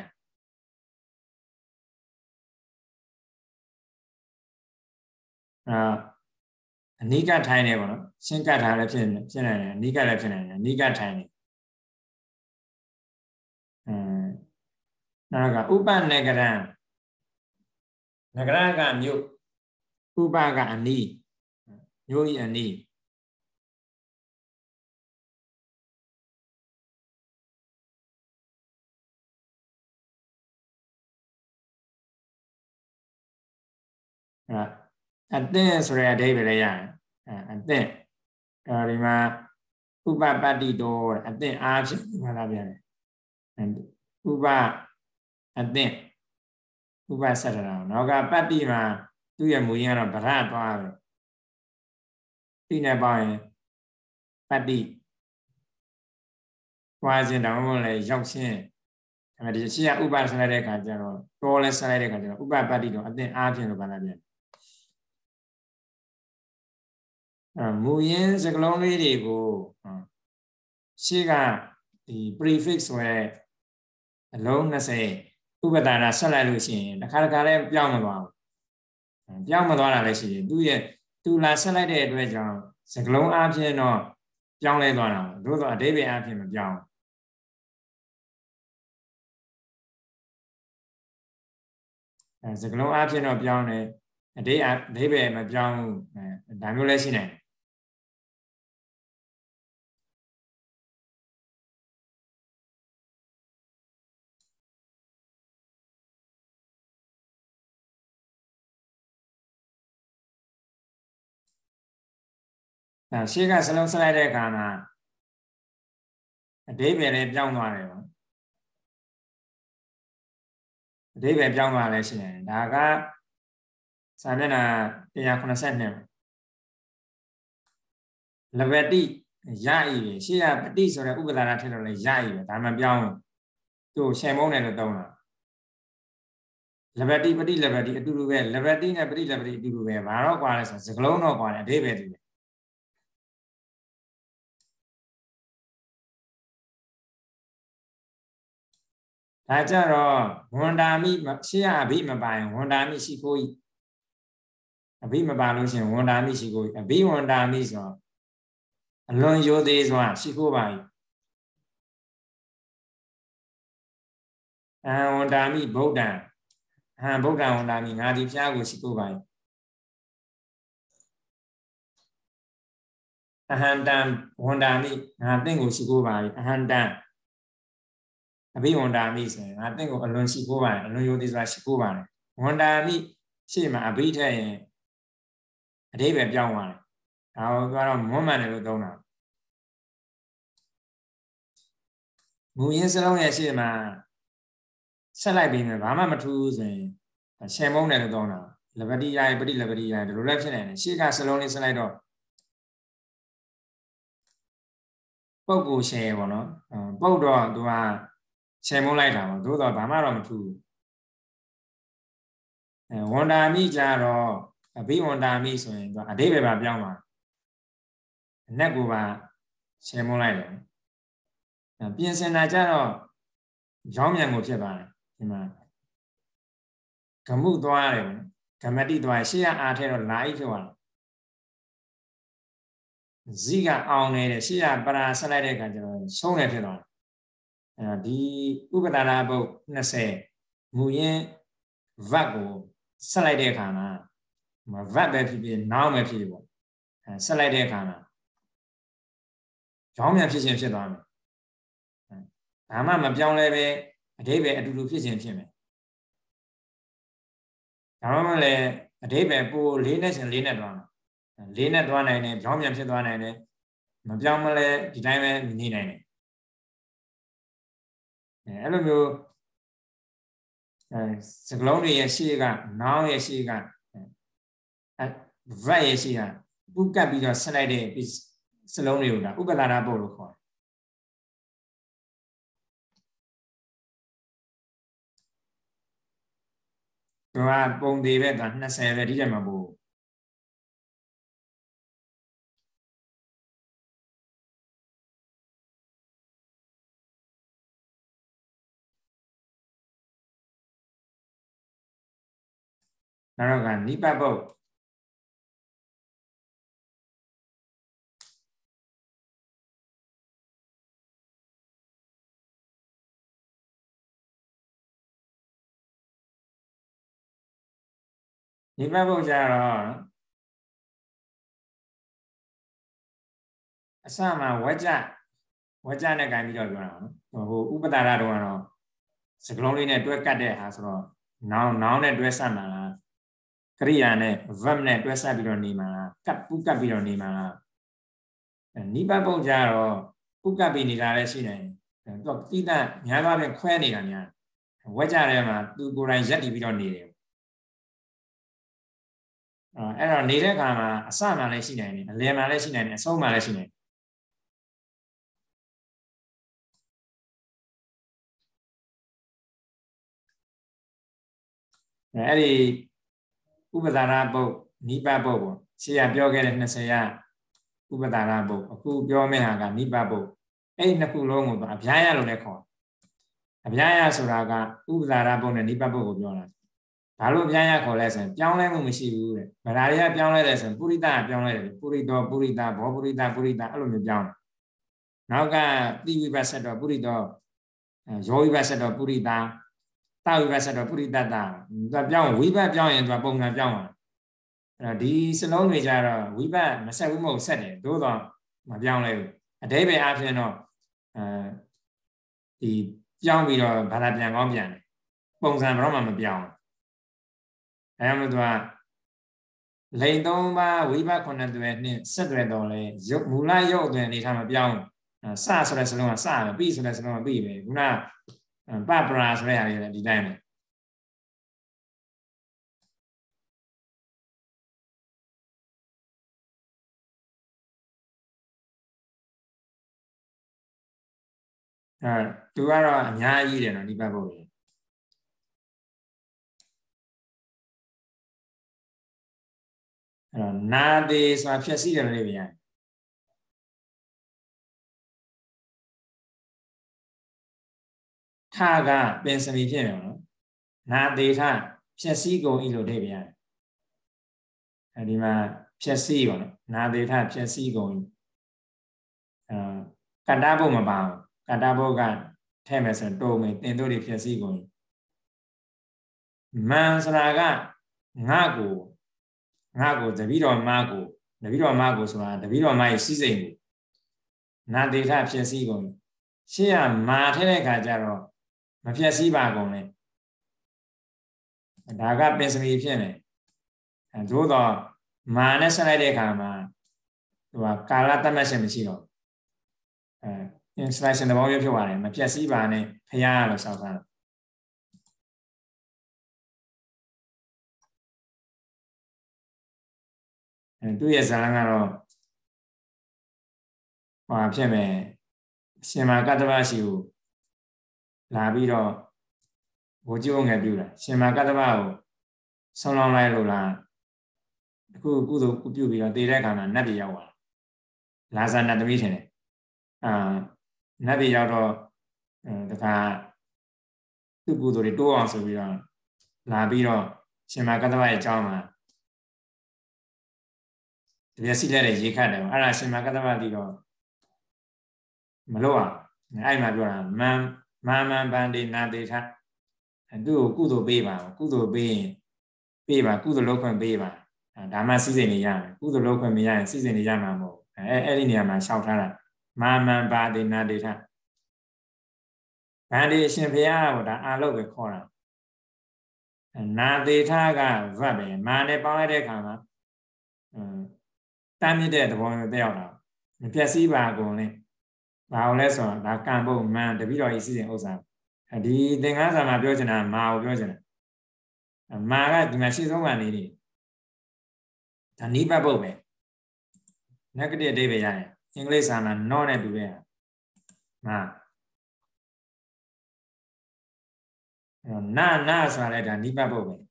အာအနိကထိုင်နေပေါ့နော်ရှင်းကတ်ထားလည်းဖြစ်နေဖြစ်နိုင်တယ်အနိကလည်းဖြစ်နိုင်တယ်အနိကထိုင်နေအဲနောက်ကဥပနဂရံနဂရကမြို့ဥပကအနီးမြို့ဤအနီးအဲအသင့်ဆိုတဲ့အဓိပ္ပာယ်လည်းရတယ်အဲအသင့်အဲဒီမှာဥပပတ္တိတောအသင့်အားဖြင့်ဘာသာပြန်လဲဥပအသင့်ဥပဆက်တာနောက်ကပတ္တိမှာသူ့ရဲ့မူရင်းကတော့ဗရသွားပဲဒီနဲ့ပေါင်းရင်ပတ္တိွားခြင်းတောင်မှလည်းရောက်ခြင်းအဲဒီရှိရဥပဆက်လိုက်တဲ့အခါကျတော့တောလဲဆက်လိုက်တဲ့အခါကျတော့ဥပပတ္တိတော့အသင့်အားဖြင့်လို့ဘာသာပြန်မူရင်းစကလုံးလေးတွေကိုရှေ့ကဒီ prefix ဆိုတဲ့အလုံးနှစ်ဆယ်ဥပဒါနာဆက်လိုက်လို့ရှိရင်တစ်ခါတစ်ခါလည်းပြောင်းမသွားဘူးပြောင်းမသွားတာလည်းရှိတယ်သူရဲ့သူလာဆက်လိုက်တဲ့အတွက်ကြောင့်စကလုံးအားဖြင့်တော့ပြောင်းလဲသွားတာသို့သောအဓိပ္ပာယ်အားဖြင့်မပြောင်းအဲစကလုံးအားဖြင့်တော့ပြောင်းတယ်အဓိအဓိပ္ပာယ်မပြောင်းဘူးအဲဒါမျိုးလည်းရှိနိုင်တယ်အဲရှေ့ကစလုံးဆက်လိုက်တဲ့အခါမှာအဓိပ္ပာယ်လည်းပြောင်းသွားတယ်ပေါ့အဓိပ္ပာယ်ပြောင်းသွားလည်းရှိတယ်ဒါကစာမျက်နှာone eighty-twoလဘတိရဤရှေ့ကပတိဆိုတဲ့ဥပဒါနာထည့်တော့လည်းရဤပဲဒါမှပြောင်းတို့ရှယ်မုံနဲ့တော့တောင်းတာလဘတိပတိလဘတိအတူတူပဲလဘတိနဲ့ပတိလဘတိအတူတူပဲဘာတော့ကွာလဲဆိုစကလုံးတော့ကွာတယ်အဓိပ္ပာယ်တူတယ်ဒါကြတော့ဝန်တာမိရှေ့ကအဘိမပိုင်ဝန်တာမိရှိခိုးဤအဘိမပါလို့ရှင်ဝန်တာမိရှိခိုးဤအဘိဝန်တာမိဆိုအလွန်ရိုသေးစွာရှိခိုးပါ၏အဟံဝန်တာမိဗုဒ္ဓံအဟံဗုဒ္ဓံဝန်တာမိငါဒီဖျားကိုရှိခိုးပါ၏အဟံတံဝန်တာမိငါတင့်ကိုရှိခိုးပါ၏အဟံတံအဘိဝန်တာမိဆိုရင်ငါတင့်ကိုအလွန်ရှိခိုးပါတယ်အလွန်ရိုသေးစွာရှိခိုးပါတယ်ဝန်တာမိရှေ့မှာအဘိထက်ရင်အဓိပ္ပာယ်ပြောင်းသွားတယ်ဒါကိုကတော့မွမ်းမှန်တယ်လို့သုံးတာမူရင်းစလုံးရဲ့ရှေ့မှာဆက်လိုက်ပြီးမယ်ဘာမှမထူးဆိုရင်ရှယ်မုံတယ်လို့သုံးတာလဘတိယပတိလဘတိယဒီလိုလည်းဖြစ်နေတယ်ရှေ့ကစလုံးလေးဆက်လိုက်တော့ပုတ်ကိုရှယ်ပေါ့နော်ပုတ်တော့သူကရှယ်မုံလိုက်တာပေါ့သို့တော့ဘာမှတော့မထူးအဲဝန်တာမိကြတော့အဘိဝန်တာမိဆိုရင်သူအဓိပ္ပာယ်ပါပြောင်းသွားအနက်ကိုပါရှယ်မုံလိုက်တယ်ပြင်ဆင်တာကြတော့ရောင်းမြန်ကိုဖြစ်သွားတယ်ဒီမှာဂမှုသွားတယ်ဂမတိသွားရှေ့ကအားထဲတော့လာအိဖြစ်သွားတယ်ဇိကအောင်နေတယ်ရှေ့ကပရာဆက်လိုက်တဲ့အခါကျတော့ဆုံးတယ်ဖြစ်သွားတယ်အဲဒီဥပဒါရဘုတ်နှစ်ဆယ်မူရင်းဗတ်ကိုဆက်လိုက်တဲ့အခါမှာဗတ်ပဲဖြစ်ဖြစ်နောင်းပဲဖြစ်ဖြစ်ပေါ့အဲဆက်လိုက်တဲ့အခါမှာရောင်းမြန်ဖြစ်ခြင်းဖြစ်သွားမယ်ဘာမှမပြောင်းလဲပဲအဓိပ္ပာယ်အတူတူဖြစ်ခြင်းဖြစ်မယ်ဒါမှမဟုတ်လည်းအဓိပ္ပာယ်ပိုလေးနဲ့ရှင်လေးနဲ့သွားမှာလေးနဲ့သွားနိုင်တယ်ကြောင်းပြန်ဖြစ်သွားနိုင်တယ်မပြောင်းမလဲဒီတိုင်းပဲနေနိုင်တယ်အဲအဲ့လိုမျိုးအဲစကလုံးတွေရဲ့ရှေ့ကနောင်းရဲ့ရှေ့ကအဲဗတ်ရဲ့ရှေ့ကပုတ်ကပ်ပြီးတော့ဆက်လိုက်တဲ့စလုံးတွေကိုဒါဥပဒါရပုတ်လို့ခေါ်တယ်သူကပုံသေးပဲသူနှစ်ဆယ်ပဲဒီထဲမှာပို့နောက်တော့ကနိပတ်ပုတ်နိပတ်ပုတ်ကြတော့အစမှာဝကြဝကြနဲ့ကြိုင်ပြီးတော့ပြောတာနော်ဟိုဥပဒါရတော့ကတော့စကလုံးလေးနဲ့တွဲကတ်တဲ့ဟာဆိုတော့နောင်နောင်နဲ့တွဲဆက်မှာလားကရိယာနဲ့ verb နဲ့တွဲဆက်ပြီးတော့နေမှာလားကတ်ပုကတ်ပြီးတော့နေမှာလားနိပတ်ပုတ်ကြတော့ပုကတ်ပြီးနေတာလည်းရှိနေတယ်သူကတိတများသွားပြန်ခွဲနေတာများဝကြထဲမှာသူကိုယ်တိုင်ရက်တည်ပြီးတော့နေတယ်အဲ့တော့နေတဲ့အခါမှာအစမှလည်းရှိနိုင်တယ်အလယ်မှလည်းရှိနိုင်တယ်အဆုံးမှလည်းရှိနိုင်တယ်အဲ့ဒီဥပဒါရပုတ်နိပတ်ပုတ်ပေါ့ရှေ့ကပြောခဲ့တဲ့နှစ်ဆယ်ရဥပဒါရပုတ်အခုပြောမယ့်ဟာကနိပတ်ပုတ်အဲ့ဒီနှစ်ခုလုံးကိုအဗျာယလို့လည်းခေါ်အဗျာယဆိုတာကဥပဒါရပုတ်နဲ့နိပတ်ပုတ်ကိုပြောတာဘာလို့အဗျာယခေါ်လဲဆိုရင်ပြောင်းလဲမှုမရှိဘူးတဲ့ဗလာတွေကပြောင်းလဲတယ်ဆိုရင်ပုရိသကပြောင်းလဲတယ်ပုရိသောပုရိသဘောပုရိသပုရိသအဲ့လိုမျိုးပြောင်းတယ်နောက်ကတိဝိပဿနာတော့ပုရိသောယောဝိပဿနာတော့ပုရိသတာဝိပဿနာတော့ပုရိတတသူကပြောင်းဝိပတ်ပြောင်းရင်သူကပုံစံပြောင်းသွားအဲ့တော့ဒီစလုံးတွေကြတော့ဝိပတ်မဆက်ဘူးမဟုတ်ဆက်တယ်သို့တော့မပြောင်းလဲဘူးအဓိပ္ပာယ်အပြင်တော့အဲဒီပြောင်းပြီးတော့ဘာသာပြန်ကောင်းပြန်တယ်ပုံစံဘယ်တော့မှမပြောင်းအဲဒါမှမဟုတ်သူကလိန်သုံးပါးဝိပတ်ခုနှစ်တွယ်နဲ့ဆက်တွယ်တော့လေရုပ်မူလရုပ်အတွင်အနေထားမပြောင်းစဆိုတဲ့စလုံးကစပဲပြီးဆိုတဲ့စလုံးကပြီးပဲခုနပပရာဆိုတဲ့ဟာတွေလည်းဒီတိုင်းပဲအဲသူကတော့အများကြီးတယ်နော်နိဗ္ဗာန်ဘုတ်ကြီးအဲ့တော့နာသေးဆိုတာဖြည့်စည်းတယ်လို့ပြောရတယ်ထကပင်စမီဖြစ်တယ်နော်နာသေးထဖြည့်စည်းကုန်ဤလို့ပြောရတယ်အဲဒီမှာဖြည့်စည်းပါနော်နာသေးထဖြည့်စည်းကုန်ဤအဲကတ္တဘုတ်မပါဘူးကတ္တဘုတ်ကထဲ့မယ်ဆိုတုံမယ်တင်တို့တွေဖြည့်စည်းကုန်ဤမန်ဆိုတာကငါကိုငါကိုတပည့်တော်မကိုတပည့်တော်မကိုဆိုတာတပည့်တော်မရဲ့စီးစိမ်ကိုနာတေထဖြစ်စည်းကုန်ရှေ့ကမာထဲတဲ့ခါကျတော့မဖြစ်စည်းပါကုန်လေဒါကပင်စမီဖြစ်နေအဲသို့တော့မာနဲ့ဆက်လိုက်တဲ့အခါမှာဟိုကာလတတ်မှတ်ချက်မရှိတော့အဲ installation သဘောမျိုးဖြစ်သွားတယ်မဖြစ်စည်းပါနဲ့ဖျားလို့ဆောက်ထားသူ့ရဲ့ဇာတ်လမ်းကတော့ဟောဖြစ်မယ်ရှင်မာကတ္တဗရှိကိုလာပြီးတော့ဘိုးကျိုးငယ်ပြူတာရှင်မာကတ္တဗကိုဆုံးလောင်းလိုက်လို့လားအခုကုသိုလ်ပြုပြီးတော့တည်တဲ့အခါမှာနတ်ပြည်ရောက်သွားလာဇာနတ်သမီးထင်တယ်အာနတ်ပြည်ရောက်တော့တခါသူ့ကုသိုလ်တွေတိုးအောင်ဆိုပြီးတော့လာပြီးတော့ရှင်မာကတ္တဗရဲ့အကြောင်းမှာတပြည့်စီလက်တဲ့ရေခတ်တယ်အဲ့ဒါရှင်မာကတ္တဗတီတော့မလို့အောင်အဲ့မှာပြောတာမန်မာမန်ပန္တိနာတေထသူ့ကိုကုသိုလ်ပေးပါကုသိုလ်ပေးရင်ပေးပါကုသိုလ်လုပ်ခွင့်ပေးပါဒါမှစီစဉ်နေရမယ်ကုသိုလ်လုပ်ခွင့်မရရင်စီစဉ်နေရမှာမဟုတ်အဲအဲ့ဒီနေရာမှာရှောက်ထားတာမာမန်ပါတိနာတေထဗန္တိအရှင်ဘုရားကဒါအာလုတ်ပဲခေါ်တာနာတေထကဗတ်ပဲမာနဲ့ပေါင်းလိုက်တဲ့အခါမှာတမ်းမြင့်တဲ့သဘောမျိုးတက်ရောက်တာမပြည့်စည်ပါကုန်လေဘာလို့လဲဆိုတော့ဒါကံဖို့မန်တပိတော်ဤစီစဉ်ဥစ္စာဒီသင်္ကန်းစာမှာပြောချင်တာမာကိုပြောချင်တာမာကဒီမှာရှေ့ဆုံးကနေနေဒါနိဗ္ဗတ်ဘုတ်ပဲ negative အဓိပ္ပာယ်ရတယ်အင်္ဂလိပ်စာမှာ not နဲ့တူတဲ့မာနာနာဆိုတာလည်းဒါနိဗ္ဗတ်ဘုတ်ပဲ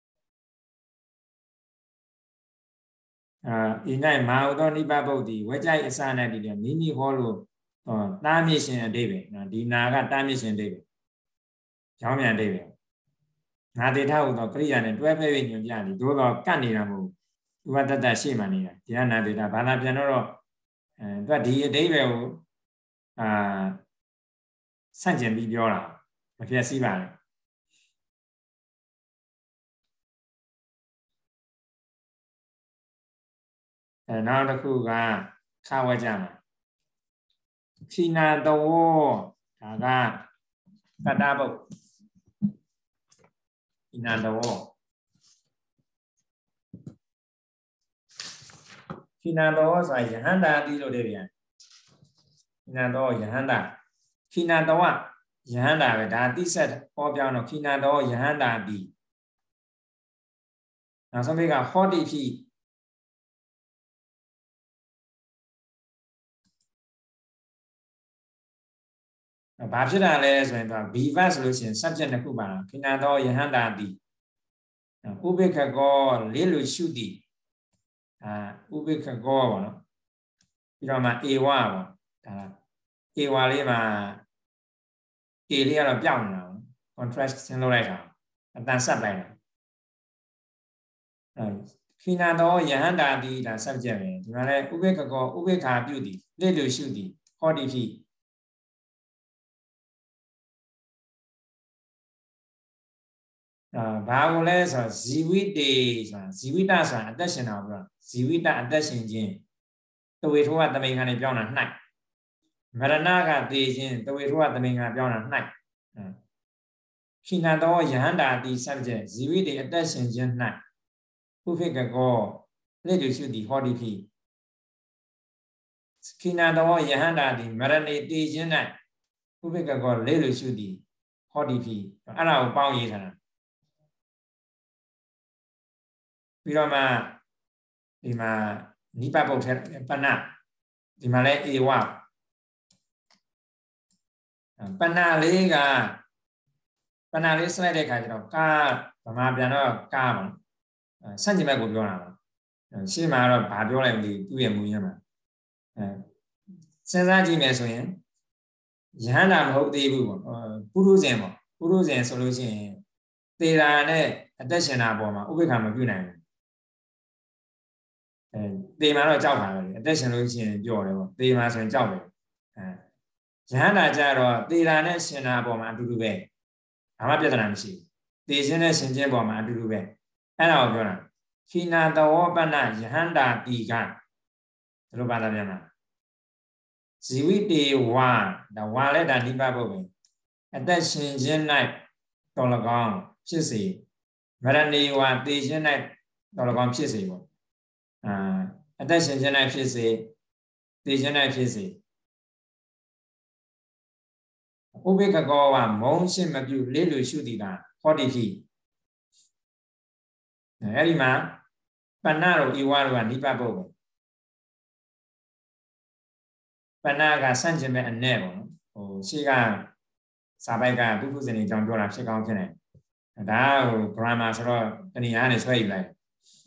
အာဤ၌မာဟုသောနိဗ္ဗတ်ဘုတ်သည်ဝဲကြိုက်အစနဲ့တည်တယ်မိမိဟောလို့ဟောတားမြစ်ရှင်အဓိပ္ပာယ်နော်ဒီနာကတားမြစ်ရှင်အဓိပ္ပာယ်ကြောင်းပြန်အဓိပ္ပာယ်နာတေထဟုသောကရိယာနဲ့တွဲဖက်၍ညွှန်ပြသည်သို့တော့ကတ်နေတာမဟုတ်ဥပဒတ္တရှေ့မှနေတာဒီကနာတေထဘာသာပြန်တော့အဲသူကဒီအဓိပ္ပာယ်ကိုအာဆန့်ကျင်ပြီးပြောတာမပြည့်စည်ပါနဲ့အဲနောက်တစ်ခုကခါဝကြမှာခိနာတဝောဒါကကတ္တဘုတ်ခိနာတဝောခိနာတဝောဆိုယဟန္တာတိလို့တဲ့ဗျာခိနာတဝောယဟန္တာခိနာတဝယဟန္တာပဲဒါတိဆက်ဟောပြောင်းတော့ခိနာတဝယဟန္တာတိနောက်ဆုံးပိကဟောတိဖြစ်ဘာဖြစ်တာလဲဆိုရင်တော့ be verb ဆိုလို့ရှိရင် subject တစ်ခုပါတော့ခိနာတော်ယဟန္တာတိဥပိ္ပခကောလေးလူရှုတိအာဥပိ္ပခကောပေါ့နော်ပြီးတော့မှဧဝပေါ့ဒါဧဝလေးမှာဧလေးကတော့ပြောင်းနေတာပေါ့ contrast ဆင်းလုပ်လိုက်တာအတန်ဆက်လိုက်တာအဲခိနာတော်ယဟန္တာတိဒါ subject ပဲဒီမှာလဲဥပိ္ပခကောဥပိ္ပခာပြုတိလေးလူရှုတိဟောတိဖြစ်ဘာကိုလဲဆိုဇီဝိတေဆိုတာဇီဝိတဆိုတာအသက်ရှင်တာပြောဇီဝိတအသက်ရှင်ခြင်းတဝေထိုးကတမိန်ကနေပြောင်းတာ၌မရဏကသေခြင်းတဝေထိုးကတမိန်ကပြောင်းတာ၌ခိနတောယဟန္တာတိ subject ဇီဝိတေအသက်ရှင်ခြင်း၌ဥဖိကကောလက်တွေ့ရှိသည်ဟောတိဖြစ်ခိနတောယဟန္တာတိမရဏေသေခြင်း၌ဥဖိကကောလက်တွေ့ရှိသည်ဟောတိဖြစ်အဲ့ဒါကိုပေါင်းရေးထားတာပြီးတော့မှဒီမှာနိပပုတ်ထဲပဏဒီမှာလဲဧဝပဏ္ဏလေးကပဏ္ဏလေးစလိုက်တဲ့အခါကျတော့ကာဗမာပြန်တော့ကာပါဆန့်ကျင်ဘက်ကိုပြောတာပါရှင်းမှာတော့ဘာပြောလိုက်မသိသူ့ရဲ့မူရင်းမှာအဲစဉ်းစားကြည့်မယ်ဆိုရင်ယဟန္တာမဟုတ်သေးဘူးပေါ့ပုရုဇဉ်ပေါ့ပုရုဇဉ်ဆိုလို့ရှိရင်သေတာနဲ့အသက်ရှင်တာပေါ်မှာဥပိ္ပခာမပြုနိုင်ဘူးအဲသေမှာတော့ကြောက်ပါပဲအသက်ရှင်လို့ရှိရင်ကြောက်တယ်ပေါ့သေမှာဆိုရင်ကြောက်တယ်အဲယဟန္တာကြတော့သေတာနဲ့ရှင်တာပေါ်မှာအတူတူပဲဘာမှပြဿနာမရှိဘူးသေခြင်းနဲ့ရှင်ခြင်းပေါ်မှာအတူတူပဲအဲ့ဒါကိုပြောတာခိနာတဝပနယဟန္တာတိကဒီလိုပါတာပြန်မှာဇီဝိတေဝါဒါဝါလည်းဒါနိဗ္ဗာန်ဘုတ်ပဲအသက်ရှင်ခြင်း၌တော်၎င်းဖြစ်စေမရဏေဝါသေခြင်း၌တော်၎င်းဖြစ်စေပေါ့အာအသက်ရှင်ခြင်း၌ဖြစ်စေသေခြင်း၌ဖြစ်စေဥပိ္ပကောဝမုံရှင်းမပြုလေးလူရှုတည်တာဟောတိခိအဲ့ဒီမှာပဏ္ဏတို့ဧဝါတို့ကနိဗ္ဗာန်ဘုတ်ပဲပဏ္ဏကဆန့်ကျင်မဲ့အနဲ့ပေါ့နော်ဟိုရှေ့ကစာပိုက်ကပုထုဇဉ်တွေအကြောင်းပြောတာဖြစ်ကောင်းဖြစ်နေဒါဟို grammar ဆိုတော့တဏှာနဲ့ဆွဲယူလိုက်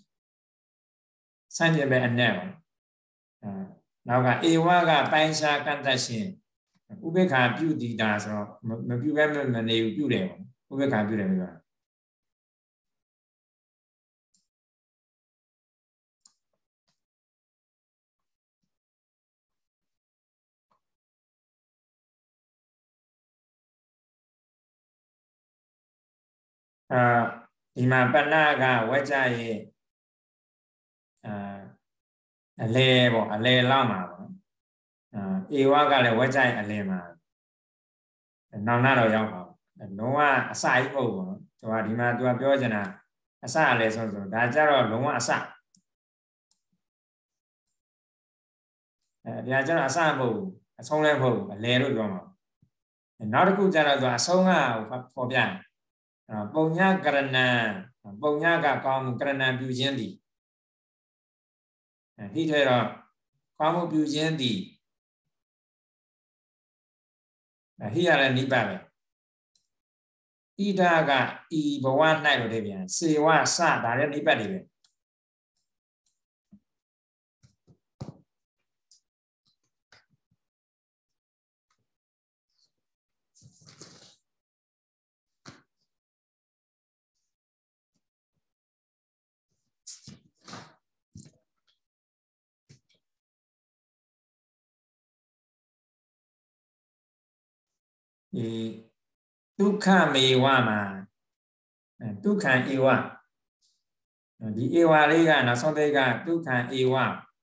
ဆန့်ကျင်မဲ့အနဲ့ပေါ့အဲနောက်ကဧဝကပိုင်းခြားကန့်သက်ရှင်ဥပိ္ပခာပြုတည်တာဆိုတော့မပြုဘဲမနေဘူးပြုတယ်ပေါ့ဥပိ္ပခာပြုတယ်ပြောတာအာဒီမှာပဏ္ဏကဝကြရဲ့အာအလဲပေါ့အလဲလောက်မှာပေါ့အာဧဝကလည်းဝကြရဲ့အလဲမှာနောင်နာတော့ရောက်ပါလုံးဝအစကြီးမဟုတ်ဘူးနော်သူကဒီမှာသူကပြောချင်တာအစအလဲဆိုဆိုဒါကြတော့လုံးဝအစအဲဒီကကျတော့အစမဟုတ်ဘူးအဆုံးလည်းမဟုတ်ဘူးအလဲလို့ပြောမှာနောက်တစ်ခုကျတော့သူအဆုံးကဖော်ပြတယ်ပုံညကရဏံပုံညကကောင်းမှုကရဏံပြုခြင်းသည်ဒီထဲတော့ကောင်းမှုပြုခြင်းသည်ဟိရလည်းနိဗ္ဗာန်ပဲဣဒကဤဘဝ၌လို့တဲ့ပြန်စေဝစဒါလည်းနိဗ္ဗာန်တွေပဲဒီဒုက္ခမေဝမှာဒုက္ခံဧဝဒီဧဝလေးကနောက်ဆုံးတိတ်ကဒုက္ခံဧဝ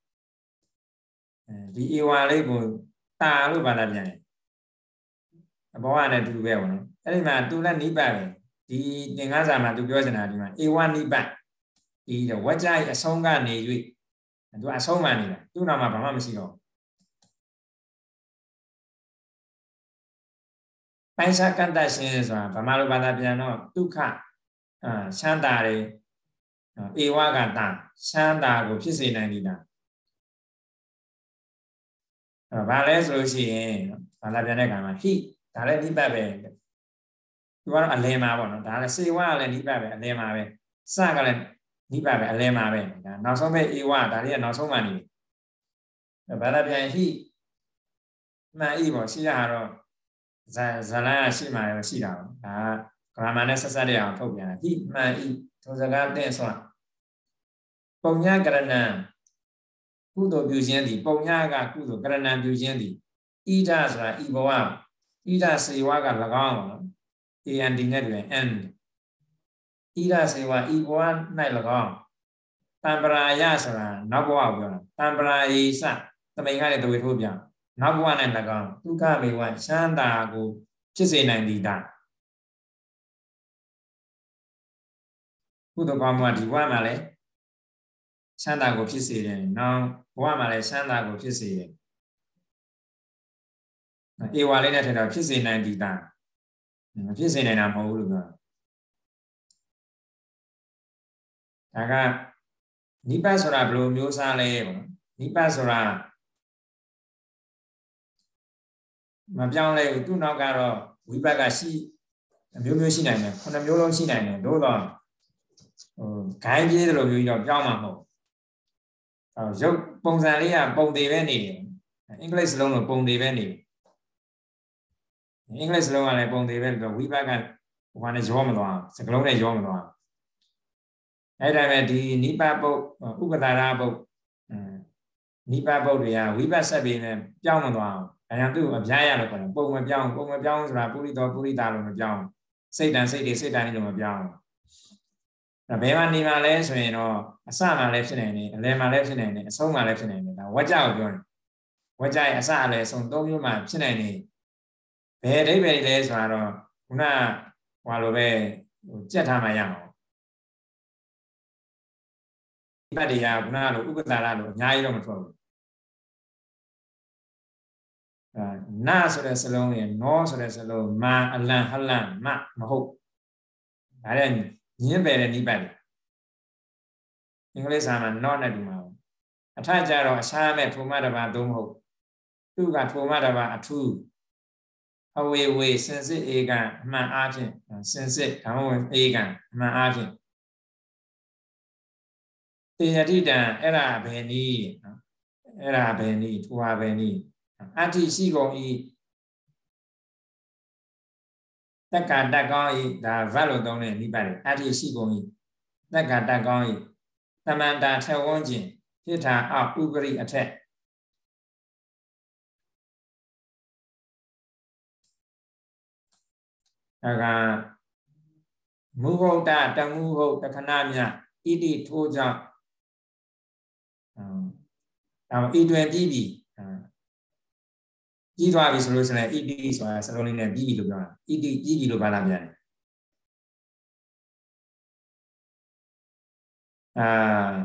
ဒီဧဝလေးကိုတာလို့ဘာသာပြန်တယ်အဘောကလည်းတူပဲပေါ့နော်အဲ့ဒီမှာသူလည်းနိဗ္ဗာန်ပဲဒီသင်္ကန်းစာမှာသူပြောချင်တာဒီမှာဧဝနိဗ္ဗာန်ဒီဝကြိုက်အဆုံးကနေ၍သူအဆုံးမှနေတာသူ့နာမှာဘာမှမရှိတော့ပိုင်းခြားကန့်သက်ခြင်းဆိုတာဗမာလိုဘာသာပြန်တော့ဒုက္ခအာချမ်းသာတယ်ဧဝကတာချမ်းသာကိုဖြစ်စေနိုင်တာအဲဘာလဲဆိုလို့ရှိရင်ဘာသာပြန်တဲ့ခါမှာဟိဒါလည်းနိဗ္ဗာန်ပဲသူကတော့အလယ်မှာပေါ့နော်ဒါလည်းစေဝကလည်းနိဗ္ဗာန်ပဲအလယ်မှာပဲစကလည်းနိဗ္ဗာန်ပဲအလယ်မှာပဲဒါနောက်ဆုံးပဲဧဝဒါလေးကနောက်ဆုံးမှနေဘာသာပြန်ဟိမှန်ဤပေါ့ရှိရတော့ဇာဇာလန်ရှိမှရရှိတာပေါ့ဒါကဂရမန်နဲ့ဆက်ဆက်တဲ့အောင်ထုတ်ပြန်တာဟိမှန်ဤထိုစကားတဲ့ဆိုပုံညကရဏံကုသိုလ်ပြုခြင်းသည်ပုံညကကုသိုလ်ကရဏံပြုခြင်းသည်ဣဒဆိုတာဤဘဝဣဒစေဝက၎င်းပေါ့နော် and နဲ့တွင် and ဣဒစေဝဤဘဝ၌၎င်းတံပရာယဆိုတာနောက်ဘဝကိုပြောတာတံပရာယေစသမိန်ကလည်းတဝေထိုးပြန်နောက်ဘဝနဲ့၎င်းဒုက္ခမေဝချမ်းသာကိုဖြစ်စေနိုင်သည်တာကုသိုလ်ကောင်းမှုကဒီဘဝမှာလည်းချမ်းသာကိုဖြစ်စေတယ်နောက်ဘဝမှာလည်းချမ်းသာကိုဖြစ်စေတယ်ဧဝလေးနဲ့ထင်တော့ဖြစ်စေနိုင်သည်တာမဖြစ်စေနိုင်တာမဟုတ်ဘူးလို့ပြောတာဒါကနိဗ္ဗာန်ဆိုတာဘယ်လိုမျိုးစားလဲပေါ့နိဗ္ဗာန်ဆိုတာ màပြောင်းလဲသူ့နောက်ကတော့ဝိဘတ်ကရှိမျိုးမျိုးရှိနိုင်တယ်ခုနှစ်မျိုးလုံးရှိနိုင်တယ်တို့တော့ဟိုဂိုင်းပြေးတယ်လို့မျိုးကြီးတော့ပြောင်းမှာမဟုတ်အဲရုပ်ပုံစံလေးကပုံသေးပဲနေတယ်အင်္ဂလိပ်စလုံးလို့ပုံသေးပဲနေတယ်အင်္ဂလိပ်စလုံးကလည်းပုံသေးပဲဆိုဝိဘတ်ကဟိုကလည်းရောမသွားစကလုံးနဲ့ရောမသွားအဲ့ဒါပဲဒီနိပပုတ်ဥပဒါရပုတ်နိပပုတ်တွေကဝိဘတ်ဆက်ပြီးနဲ့ပြောင်းမသွားအောင်အဲကြောင့်သူ့အပြားရလို့ခေါ်တယ်ပုံမပြောင်းပုံမပြောင်းဆိုတာပုရိသောပုရိတာလို့မပြောင်းစိတ်တန်စိတ်တွေစိတ်တန်တွေလို့မပြောင်းဒါဘယ်မှာနေမှာလဲဆိုရင်တော့အစမှာလည်းဖြစ်နိုင်တယ်အလယ်မှာလည်းဖြစ်နိုင်တယ်အဆုံးမှာလည်းဖြစ်နိုင်တယ်ဒါဝါကြကိုပြောတယ်ဝါကြရဲ့အစအလယ်အဆုံးသုံးမျိုးမှဖြစ်နိုင်တယ်ဘယ်အဓိပ္ပာယ်လဲဆိုတော့ခုနဟိုလိုပဲဟိုကြက်ထားမှရအောင်ဒီဘက်တရားခုနလိုဥပဒါရလို့အများကြီးတော့မထွက်ဘူးနာဆိုတဲ့စလုံးရဲ့နောဆိုတဲ့စလုံးမာအလံဟလံမမဟုတ်ဒါလည်းညင်းပယ်တဲ့နိဗ္ဗာန်အင်္ဂလိပ်စာမှာ not နဲ့တူမှာအထကြတော့အရှားမဲ့ထိုမတဘာသုံးမဟုတ်သူကထိုမတဘာအထူးအဝေဝေစင်စစ်ဧကအမှန်အားဖြင့်စင်စစ်ဓမ္မဝင်ဧကအမှန်အားဖြင့်တေယတိတံအဲ့ဒါဘယ်နည်းနော်အဲ့ဒါဘယ်နည်းထိုဟာဘယ်နည်းအတ္တိရှိကုန်ဤတက္ကတတ်ကောင်းဤဒါဗတ်လို့သုံးတဲ့နိဗ္ဗာန်အတ္တိရှိကုန်ဤတက္ကတတ်ကောင်းဤသမန္တာထက်ဝန်းကျင်ပြစ်ထာအောက်ဥပရိအထက်ဒါကမုဟုတ်တတမှုဟုတ်တခဏမြဣတိထိုးကြောင့်ဒါဣတွင်ပြီးပြီကြီးသွားပြီဆိုလို့ဆိုရင်ဣတိဆိုတာစလုံးလေးနဲ့ပြီးပြီလို့ပြောတာဣတိပြီးပြီလို့ဘာသာပြန်တယ်အာ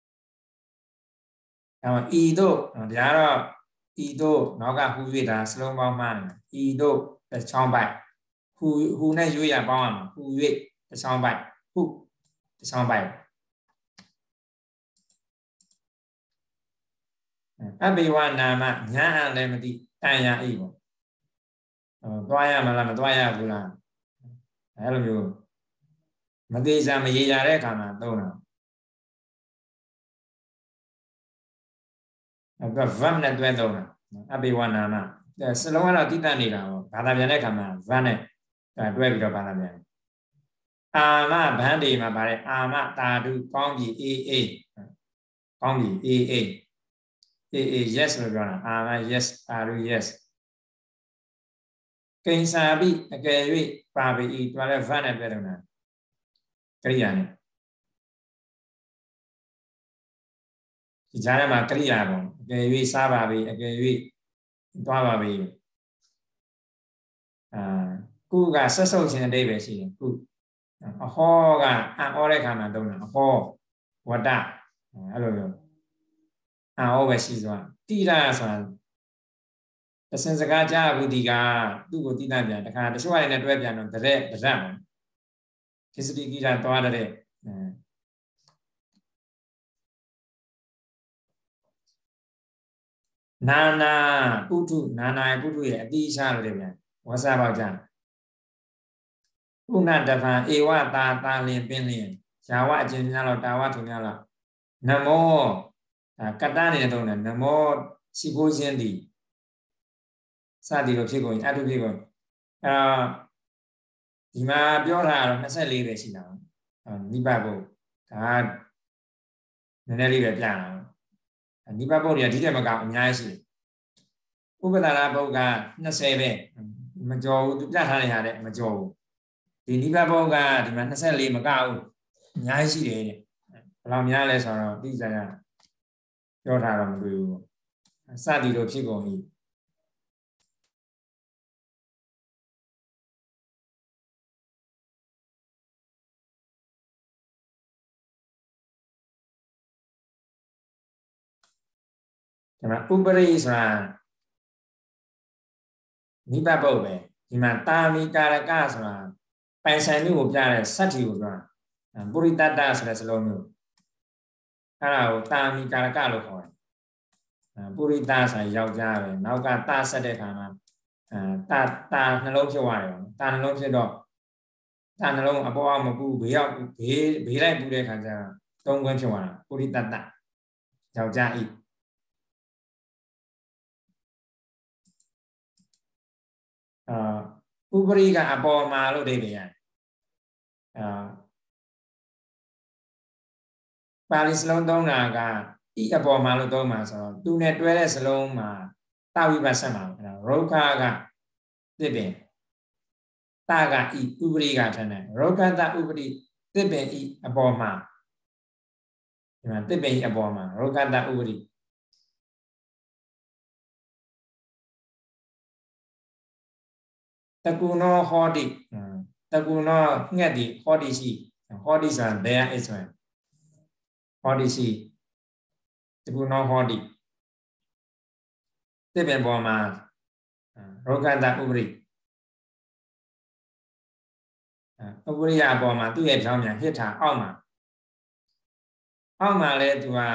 အဲဤတို့ဒါကတော့ဤတို့နောက်ကဟူ၍ဒါစလုံးပေါင်းမှန်းတယ်ဤတို့တစ်ချောင်းပိုက်ဟူဟူနဲ့ရွေးရပေါင်းရမှာဟူ၍တစ်ချောင်းပိုက်ဟူတစ်ချောင်းပိုက်အဘိဝနာမညာအလည်းမသိတန်ရဤပေါ့သွားရမလားမသွားရဘူးလားအဲလိုမျိုးမသေးစားမရေရတဲ့အခါမှာသုံးတာအဲ့တော့ verb နဲ့တွဲသုံးတာအဘိဝနာမစလုံးကတော့တိတတ်နေတာပေါ့ဘာသာပြန်တဲ့အခါမှာ verb နဲ့တွဲပြီးတော့ဘာသာပြန်အာမဗန်းဒီမှာဗါတဲ့အာမတာတုကောင်းပြီအေးအေးကောင်းပြီအေးအေးအေးအေး yes လို့ပြောတာအာမ yes အာရု yes ကိဉ္စာပိအကယ်၍ပါပြီဤတွားလဲ verb နဲ့တွဲသုံးတာကရိယာနဲ့ဒီကြားထဲမှာကရိယာပေါ့အကယ်၍စားပါပြီအကယ်၍တွားပါပြီအာကုကဆက်ဆုပ်ခြင်းအတိတ်ပဲရှိတယ်ကုအဟောကအံ့ဩတဲ့ခါမှာသုံးတာအဟောဝတ္တအဲ့လိုမျိုးအံ့ဩပဲရှိသွားတိရဆိုတာအစင်စကားကြားဘူးဒီကသူ့ကိုတိတတ်ပြန်တခါတချို့အနေနဲ့တွဲပြန်တော့တရက်တရက်ပေါ့ကိစ္စတိကိရသွားတဲ့နာနာပုထုနာနာပုထုရဲ့အတိရှာလို့လည်းပြန်ဝါစာပေါက်ကြဥနာတဖန်ဧဝတာတာလင်ပင်လင်ဇာဝအကျဉ်းများတော့တာဝထုံများတော့နမောကတ္တနေတဲ့တုံးတယ်နမောရှိခိုးခြင်းသည်စသည်လိုဖြစ်ကုန်အတုဖြစ်ကုန်အာဒီမှာပြောတာတော့နှစ်ဆယ့်လေးပဲရှိတာနိဗ္ဗာန်ဘုဒါနည်းနည်းလေးပဲပြတာနိဗ္ဗာန်ဘုတွေကဒီထက်မကအများကြီးရှိတယ်ဥပဒါရဘုကနှစ်ဆယ်ပဲမကြော်ဘူးသူပြထားတဲ့ဟာတဲ့မကြော်ဘူးဒီနိဗ္ဗာန်ဘုကဒီမှာနှစ်ဆယ့်လေးမကဘူးအများကြီးရှိတယ်တဲ့ဘယ်လောက်များလဲဆိုတော့တိကျကျပြောထားတော့မတွေ့ဘူးစသည်လိုဖြစ်ကုန်ပြီဒီမှာဥပရိဆိုတာနိဗ္ဗာန်ဘုတ်ပဲဒီမှာတာမီကာရကဆိုတာပိုင်ဆိုင်မှုကိုပြတဲ့စัตတိကိုပြောတာပုရိတတ္တဆိုတဲ့စလုံးမျိုးအဲ့ဒါကိုတာမီကာရကလို့ခေါ်တယ်ပုရိတဆိုတာယောက်ျားပဲနောက်ကတာဆက်တဲ့ခါမှာအာတာတာနှလုံးဖြစ်သွားတယ်ပေါ့တာနှလုံးဖြစ်တော့တာနှလုံးအပေါ်အောက်မပူဘေးရောက်ဘေးဘေးလိုက်ပူတဲ့ခါကျတော့သုံးခွင့်ဖြစ်သွားတာပုရိတတယောက်ျားဤအာဥပရိကအပေါ်မှာလို့အိဗေရတယ်အာပါဠိစလုံးသုံးတာကဤအပေါ်မှာလို့သုံးမှာဆိုတော့သူနဲ့တွဲတဲ့စလုံးမှာတဝိပဿနာအဲ့ဒါရောဂကတစ်ပင်တာကဤဥပရိကထတဲ့ရောဂတဥပရိတစ်ပင်ဤအပေါ်မှာဒီမှာတစ်ပင်ဤအပေါ်မှာရောဂတဥပရိတကုနောဟောတိတကုနောငှက်တိဟောတိရှိဟောတိဆိုတာ there is one ဟောတိရှိတကုနောဟောတိတစ်ပင်ပေါ်မှာရောဂတဥပရိဥပရိယအပေါ်မှာသူ့ရဲ့ကြောင်းမြန်ဟစ်တာအောက်မှာအောက်မှာလဲသူက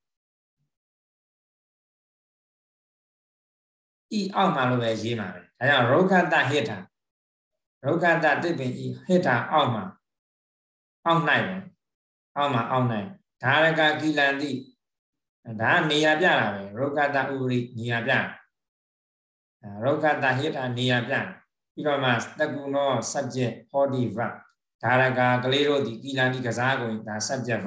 ဤအောက်မှာလို့ပဲရေးမှာပဲဒါကြောင့်ရောဂတဟစ်တာရောဂတတစ်ပင်ဤဟစ်တာအောက်မှာအောက်၌ပဲအောက်မှာအောက်၌ဒါရကကိလန္တိဒါကနေရာပြတာပဲရောဂတဥပရိနေရာပြရောဂတဟစ်တာနေရာပြပြီးတော့မှတကုနော subject ဟောဒီဗဒါရကကလေးတို့ဒီကိလန္တိကစားကုန်ဒါ subject ဗ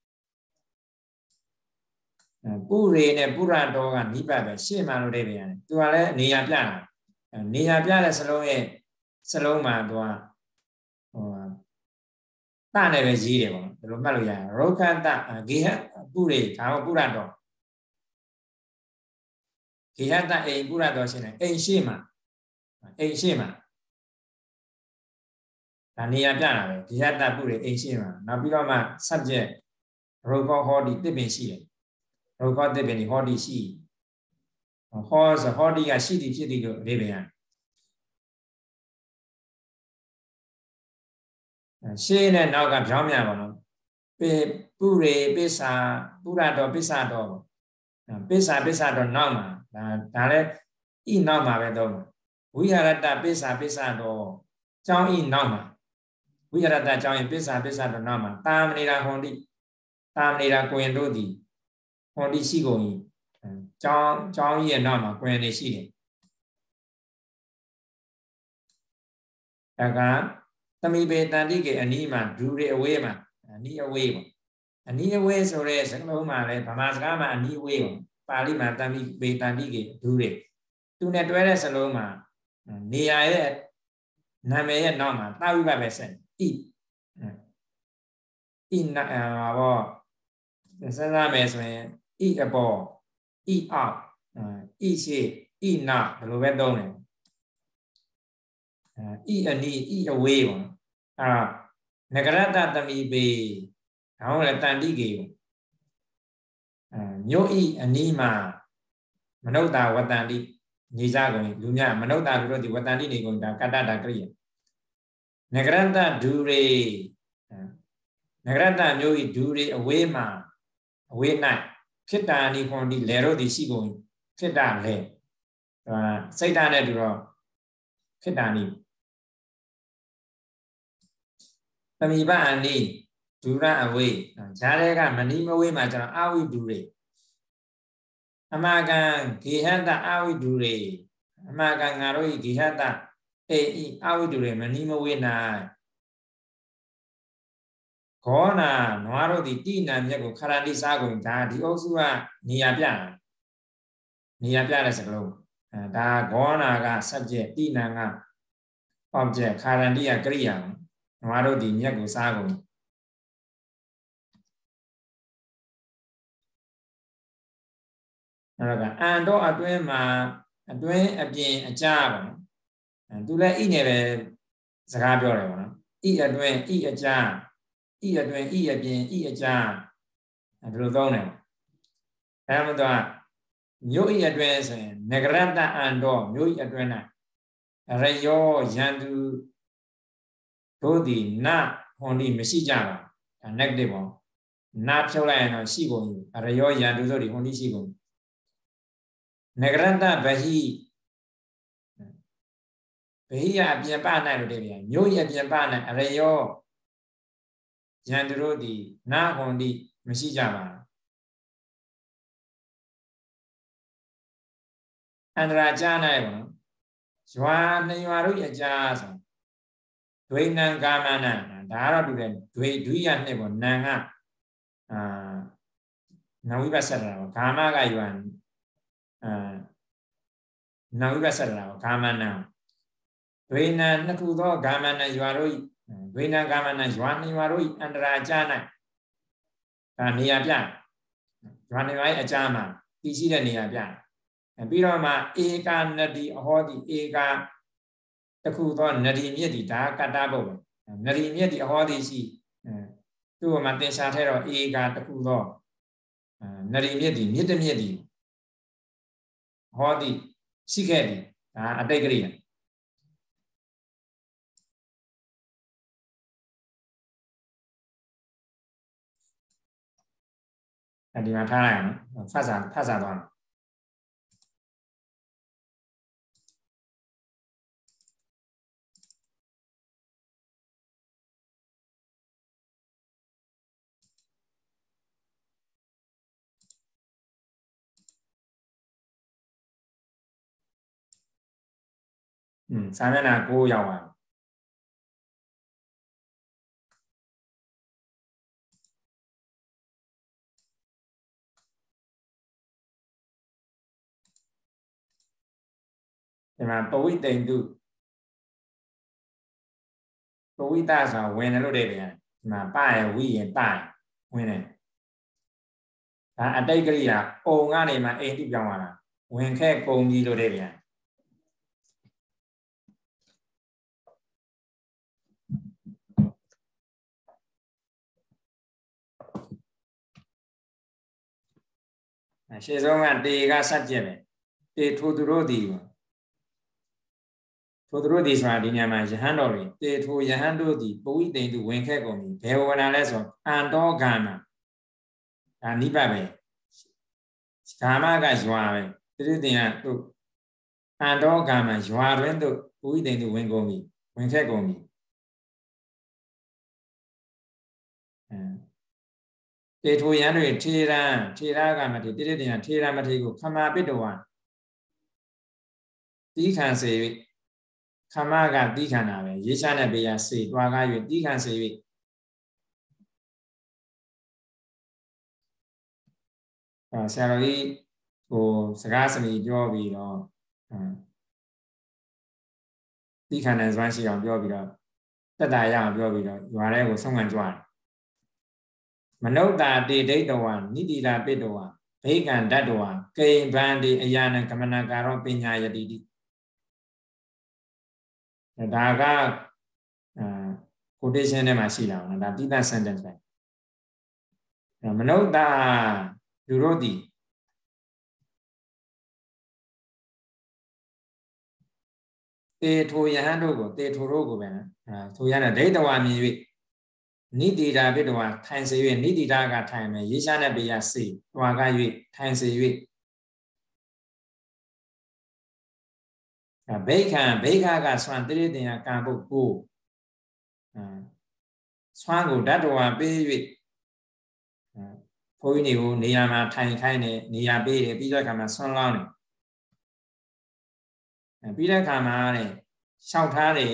ပုရေနဲ့ပုရတော်ကနိပတ်ပဲရှေ့မှာလို့အိဗေရတယ်သူကလည်းနေရာပြတာနေရာပြတဲ့စလုံးရဲ့စလုံးမှာသူကဟိုတနဲ့ပဲရေးတယ်ပေါ့နော်ဘယ်လိုမှတ်လို့ရရောဂတဂေဟပုရေဒါကပုရတော်ဂေဟတအိမ်ပုရတော်ရှင်းတယ်အိမ်ရှေ့မှာအိမ်ရှေ့မှာဒါနေရာပြတာပဲဂေဟတပုရေအိမ်ရှေ့မှာနောက်ပြီးတော့မှ subject ရောဂဟောဒီတစ်ပင်ရှိတယ်ရောဂတစ်ပင်ဒီဟောဒီရှိဟောဆိုဟောဒီကရှိသည်ဖြစ်သည်လို့အိဗေရရှေ့နဲ့နောက်ကပြောင်းပြန်ပါတော့ပေပုရေပိစာပုရတော်ပိစာတော်ပိစာပိစာတော်နောက်မှာဒါဒါလည်းဤနောက်မှာပဲတော့ဝိဟာရတပိစာပိစာတော်ကျောင်းဤနောက်မှာဝိဟာရတကျောင်းဤပိစာပိစာတော်နောက်မှာတာမနေတာဟွန်တိတာမနေတာကိုရင်တို့သည်ဟွန်တိရှိကုန်ဤကျောင်းကျောင်းဤရဲ့နောက်မှာကိုရင်နေရှိတယ်ဒါကသမီးပေတန်တိကေအနီးမှာဒူတွေအဝေးမှာအနီးအဝေးပေါ့အနီးအဝေးဆိုတဲ့စကားလုံးမှာလည်းဗမာစကားမှာအနီးအဝေးပေါ့ပါဠိမှာသမီးပေတန်တိကေဒူတွေသူနဲ့တွဲတဲ့စလုံးမှာနေရာရဲ့နာမည်ရဲ့နောက်မှာတာဝိပပဲဆက်ဤဤနာဘောစဉ်းစားမယ်ဆိုရင်ဤအပေါ်ဤအောက်ဤရှိဤနောက်ဘယ်လိုပဲသုံးတယ်ဤအနီးဤအဝေးပေါ့အဲ့ဒါနဂရတသမီပေဒါမှမဟုတ်တန်တိကေအဲမြို့ဤအနီးမှာမနုဿာဝတ္တန်တိနေကြကုန်လူများမနုဿာလူတို့ဒီဝတ္တန်တိနေကုန်ဒါကတ္တတာကရိယာနဂရတဒူရေနဂရတမြို့ဤဒူရေအဝေးမှာအဝေး၌ခိတ္တာနိဟွန်ဒီလေတို့ဒီရှိကုန်ခိတ္တာလေအဲစိတ်ဓာတ်နဲ့တူတော့ခိတ္တာနိသမီပအနိဒူရအဝေးဈာတဲ့ကမဏိမဝေးမှာကျတော့အာဝိဒူရေအမကံဂေဟတအာဝိဒူရေအမကံငါတို့ဤဂေဟတအေဤအာဝိဒူရေမဏိမဝေး၌ခောနာနွားတို့ဒီတိနံမြက်ကိုခရတိစားကုန်ဒါဒီအုပ်စုကနေရာပြတာနေရာပြတဲ့စကားလုံးအဲဒါခောနာက subject တိနံက object ခရတိကကရိယာနွားတို့ဒီမြက်ကိုစားကုန်အဲ့ဒါကအန်တော့အတွင်းမှာအတွင်းအပြင်အကြားပေါ့နော်အဲသူလည်းဤနဲ့ပဲစကားပြောတယ်ပေါ့နော်ဤအတွင်းဤအကြားဤအတွင်းဤအပြင်ဤအကြားအဲဒီလိုသုံးတယ်အဲမှတော့မြို့ဤအတွင်းဆိုရင်နဂရတအန်တော့မြို့ဤအတွင်း၌ရယောယန္တုတို့ဒီနဟွန်ဒီမရှိကြပါဒါ negative ပေါ့နာဖြုတ်လိုက်ရင်တော့ရှိကုန်ပြီရယောယန္တုတို့ဒီဟွန်ဒီရှိကုန်နဂရတဗဟိဘေးရအပြင်ပနိုင်လို့တည်းဗျာမြို့ရအပြင်ပနိုင်အရယောယန္တတို့ဒီနာဟွန်ဒီမရှိကြပါဘူးအန္တရာကြားနိုင်ပါနော်ရွာနှစ်ရွာတို့အကြားဆိုဒွေနံကာမနံဒါကတော့တူတယ်ဒွေဒွိယနှစ်ပေါ့နံကအာနဝိပဿနာပေါ့ကာမကရွာအာနဝိပဿနာပေါ့ကာမနံဒွေနံနှစ်ခုသောကာမနံရွာတို့ဒွေနံကာမနံရွာနှစ်ရွာတို့အန္တရာကြားနိုင်ဒါနေရာပြရွာနှစ်ရွာရဲ့အကြားမှာတည်ရှိတဲ့နေရာပြပြီးတော့မှဧကနတိအဟောတိဧကတခုသောနရီမြစ်ဒီဒါကတ္တပုတ်ပဲနရီမြစ်ဒီအဟောတိရှိသူ့မှာသင်္ချာထဲတော့ဧကတခုသောနရီမြစ်ဒီမြစ်တမြစ်ဒီဟောတိရှိခဲ့သည်ဒါအတိတ်ကရိယာအဲဒီမှာထားလိုက်အောင်ဖတ်စာဖတ်စာသွားอืมစာမျက်နှာကိုးရောက်ပါဒီမှာပဝိတိန်တုပဝိတဆိုဝင်တယ်လို့တဲ့ဗျာဒီမှာပရဝိရတဝင်တယ်ဒါအတိတ်ကရိယာအုံကနေမှအိမ်တုပြောင်းလာတာဝင်ခဲ့ကုန်ပြီလို့တဲ့ဗျာရှေ့ဆုံးကတေကစัจကျက်ပဲတေထိုသူတို့ဒီထိုသူတို့ဒီဆိုတာဒီညမှာယဟန်တော်တွေတေထိုယဟန်တို့ဒီပဝိတိန်တုဝင်ခဲ့ကုန်ပြီဘယ်ဝနာလဲဆိုအန္တောဂာမဒါနိဗ္ဗာန်ပဲဂာမကရွာပဲတိရတင်ကသူအန္တောဂာမရွာတွင်သူပဝိတိန်တုဝင်ကုန်ပြီဝင်ခဲ့ကုန်ပြီတေထိုယဟန်တွေထေရံထေရကမထေတိရတင်ကထေရမထေကိုခမာပိတဝံတိခံစေ၍ခမကတိခန္ဓာပဲရေချနဲ့ဘေးရစေတွားကား၍တိခံစေ၍အဲဆရာတော်ကြီးဟိုစကားစနီပြောပြီးတော့တိခန္ဓာစွမ်းရှိအောင်ပြောပြီးတော့တက်တာရအောင်ပြောပြီးတော့ရွာထဲကိုဆုံးခံကြွားတယ်မနုဿာတေဒိဋ္ဌဝံနိတိလာပိတဝံဘိက္ခံဓတ္တဝံကိဉ္ဗန္တိအယာနံကမနာကာရောပညာယတိတိဒါကအာ quotation ထဲမှာရှိလာအောင်ဒါတိတ္တ sentence ပဲမနုဿာလူတို့သည်တေထိုယဟန်တို့ကိုတေထိုတို့ကိုပဲအဲထိုယဟန်ဒိဋ္ဌဝါမြင်၍နိတိတာပိတဝါထိုင်စေ၍နိတိတာကထိုင်မယ်ရေရှားနဲ့ပေရစေတွာက၍ထိုင်စေ၍ဘိက္ခံဘိက္ခကဆွမ်းတိရတင်ယကံပုတ်ကိုဆွမ်းကိုဓတ္တဝါပေး၍ဘုန်းကြီးတွေကိုနေရာမှာထိုင်ခိုင်းတယ်နေရာပေးတယ်ပြီးတော့ခါမှာဆွမ်းလောင်းတယ်ပြီးတဲ့ခါမှာတဲ့လျှောက်ထားတယ်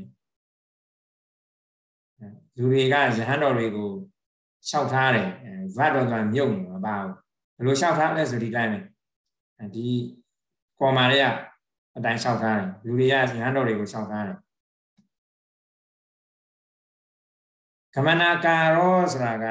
လူတွေကယဟန်တော်တွေကိုလျှောက်ထားတယ်ဗတ်တော်ကမြုပ်နေမပါဘူးဘယ်လိုလျှောက်ထားလဲဆိုဒီတိုင်းပဲဒီကော်မာတွေကအတိုင်းလျှောက်ထားတယ်လူတွေကယဟန်တော်တွေကိုလျှောက်ထားတယ်ကမနာကာရောဆိုတာက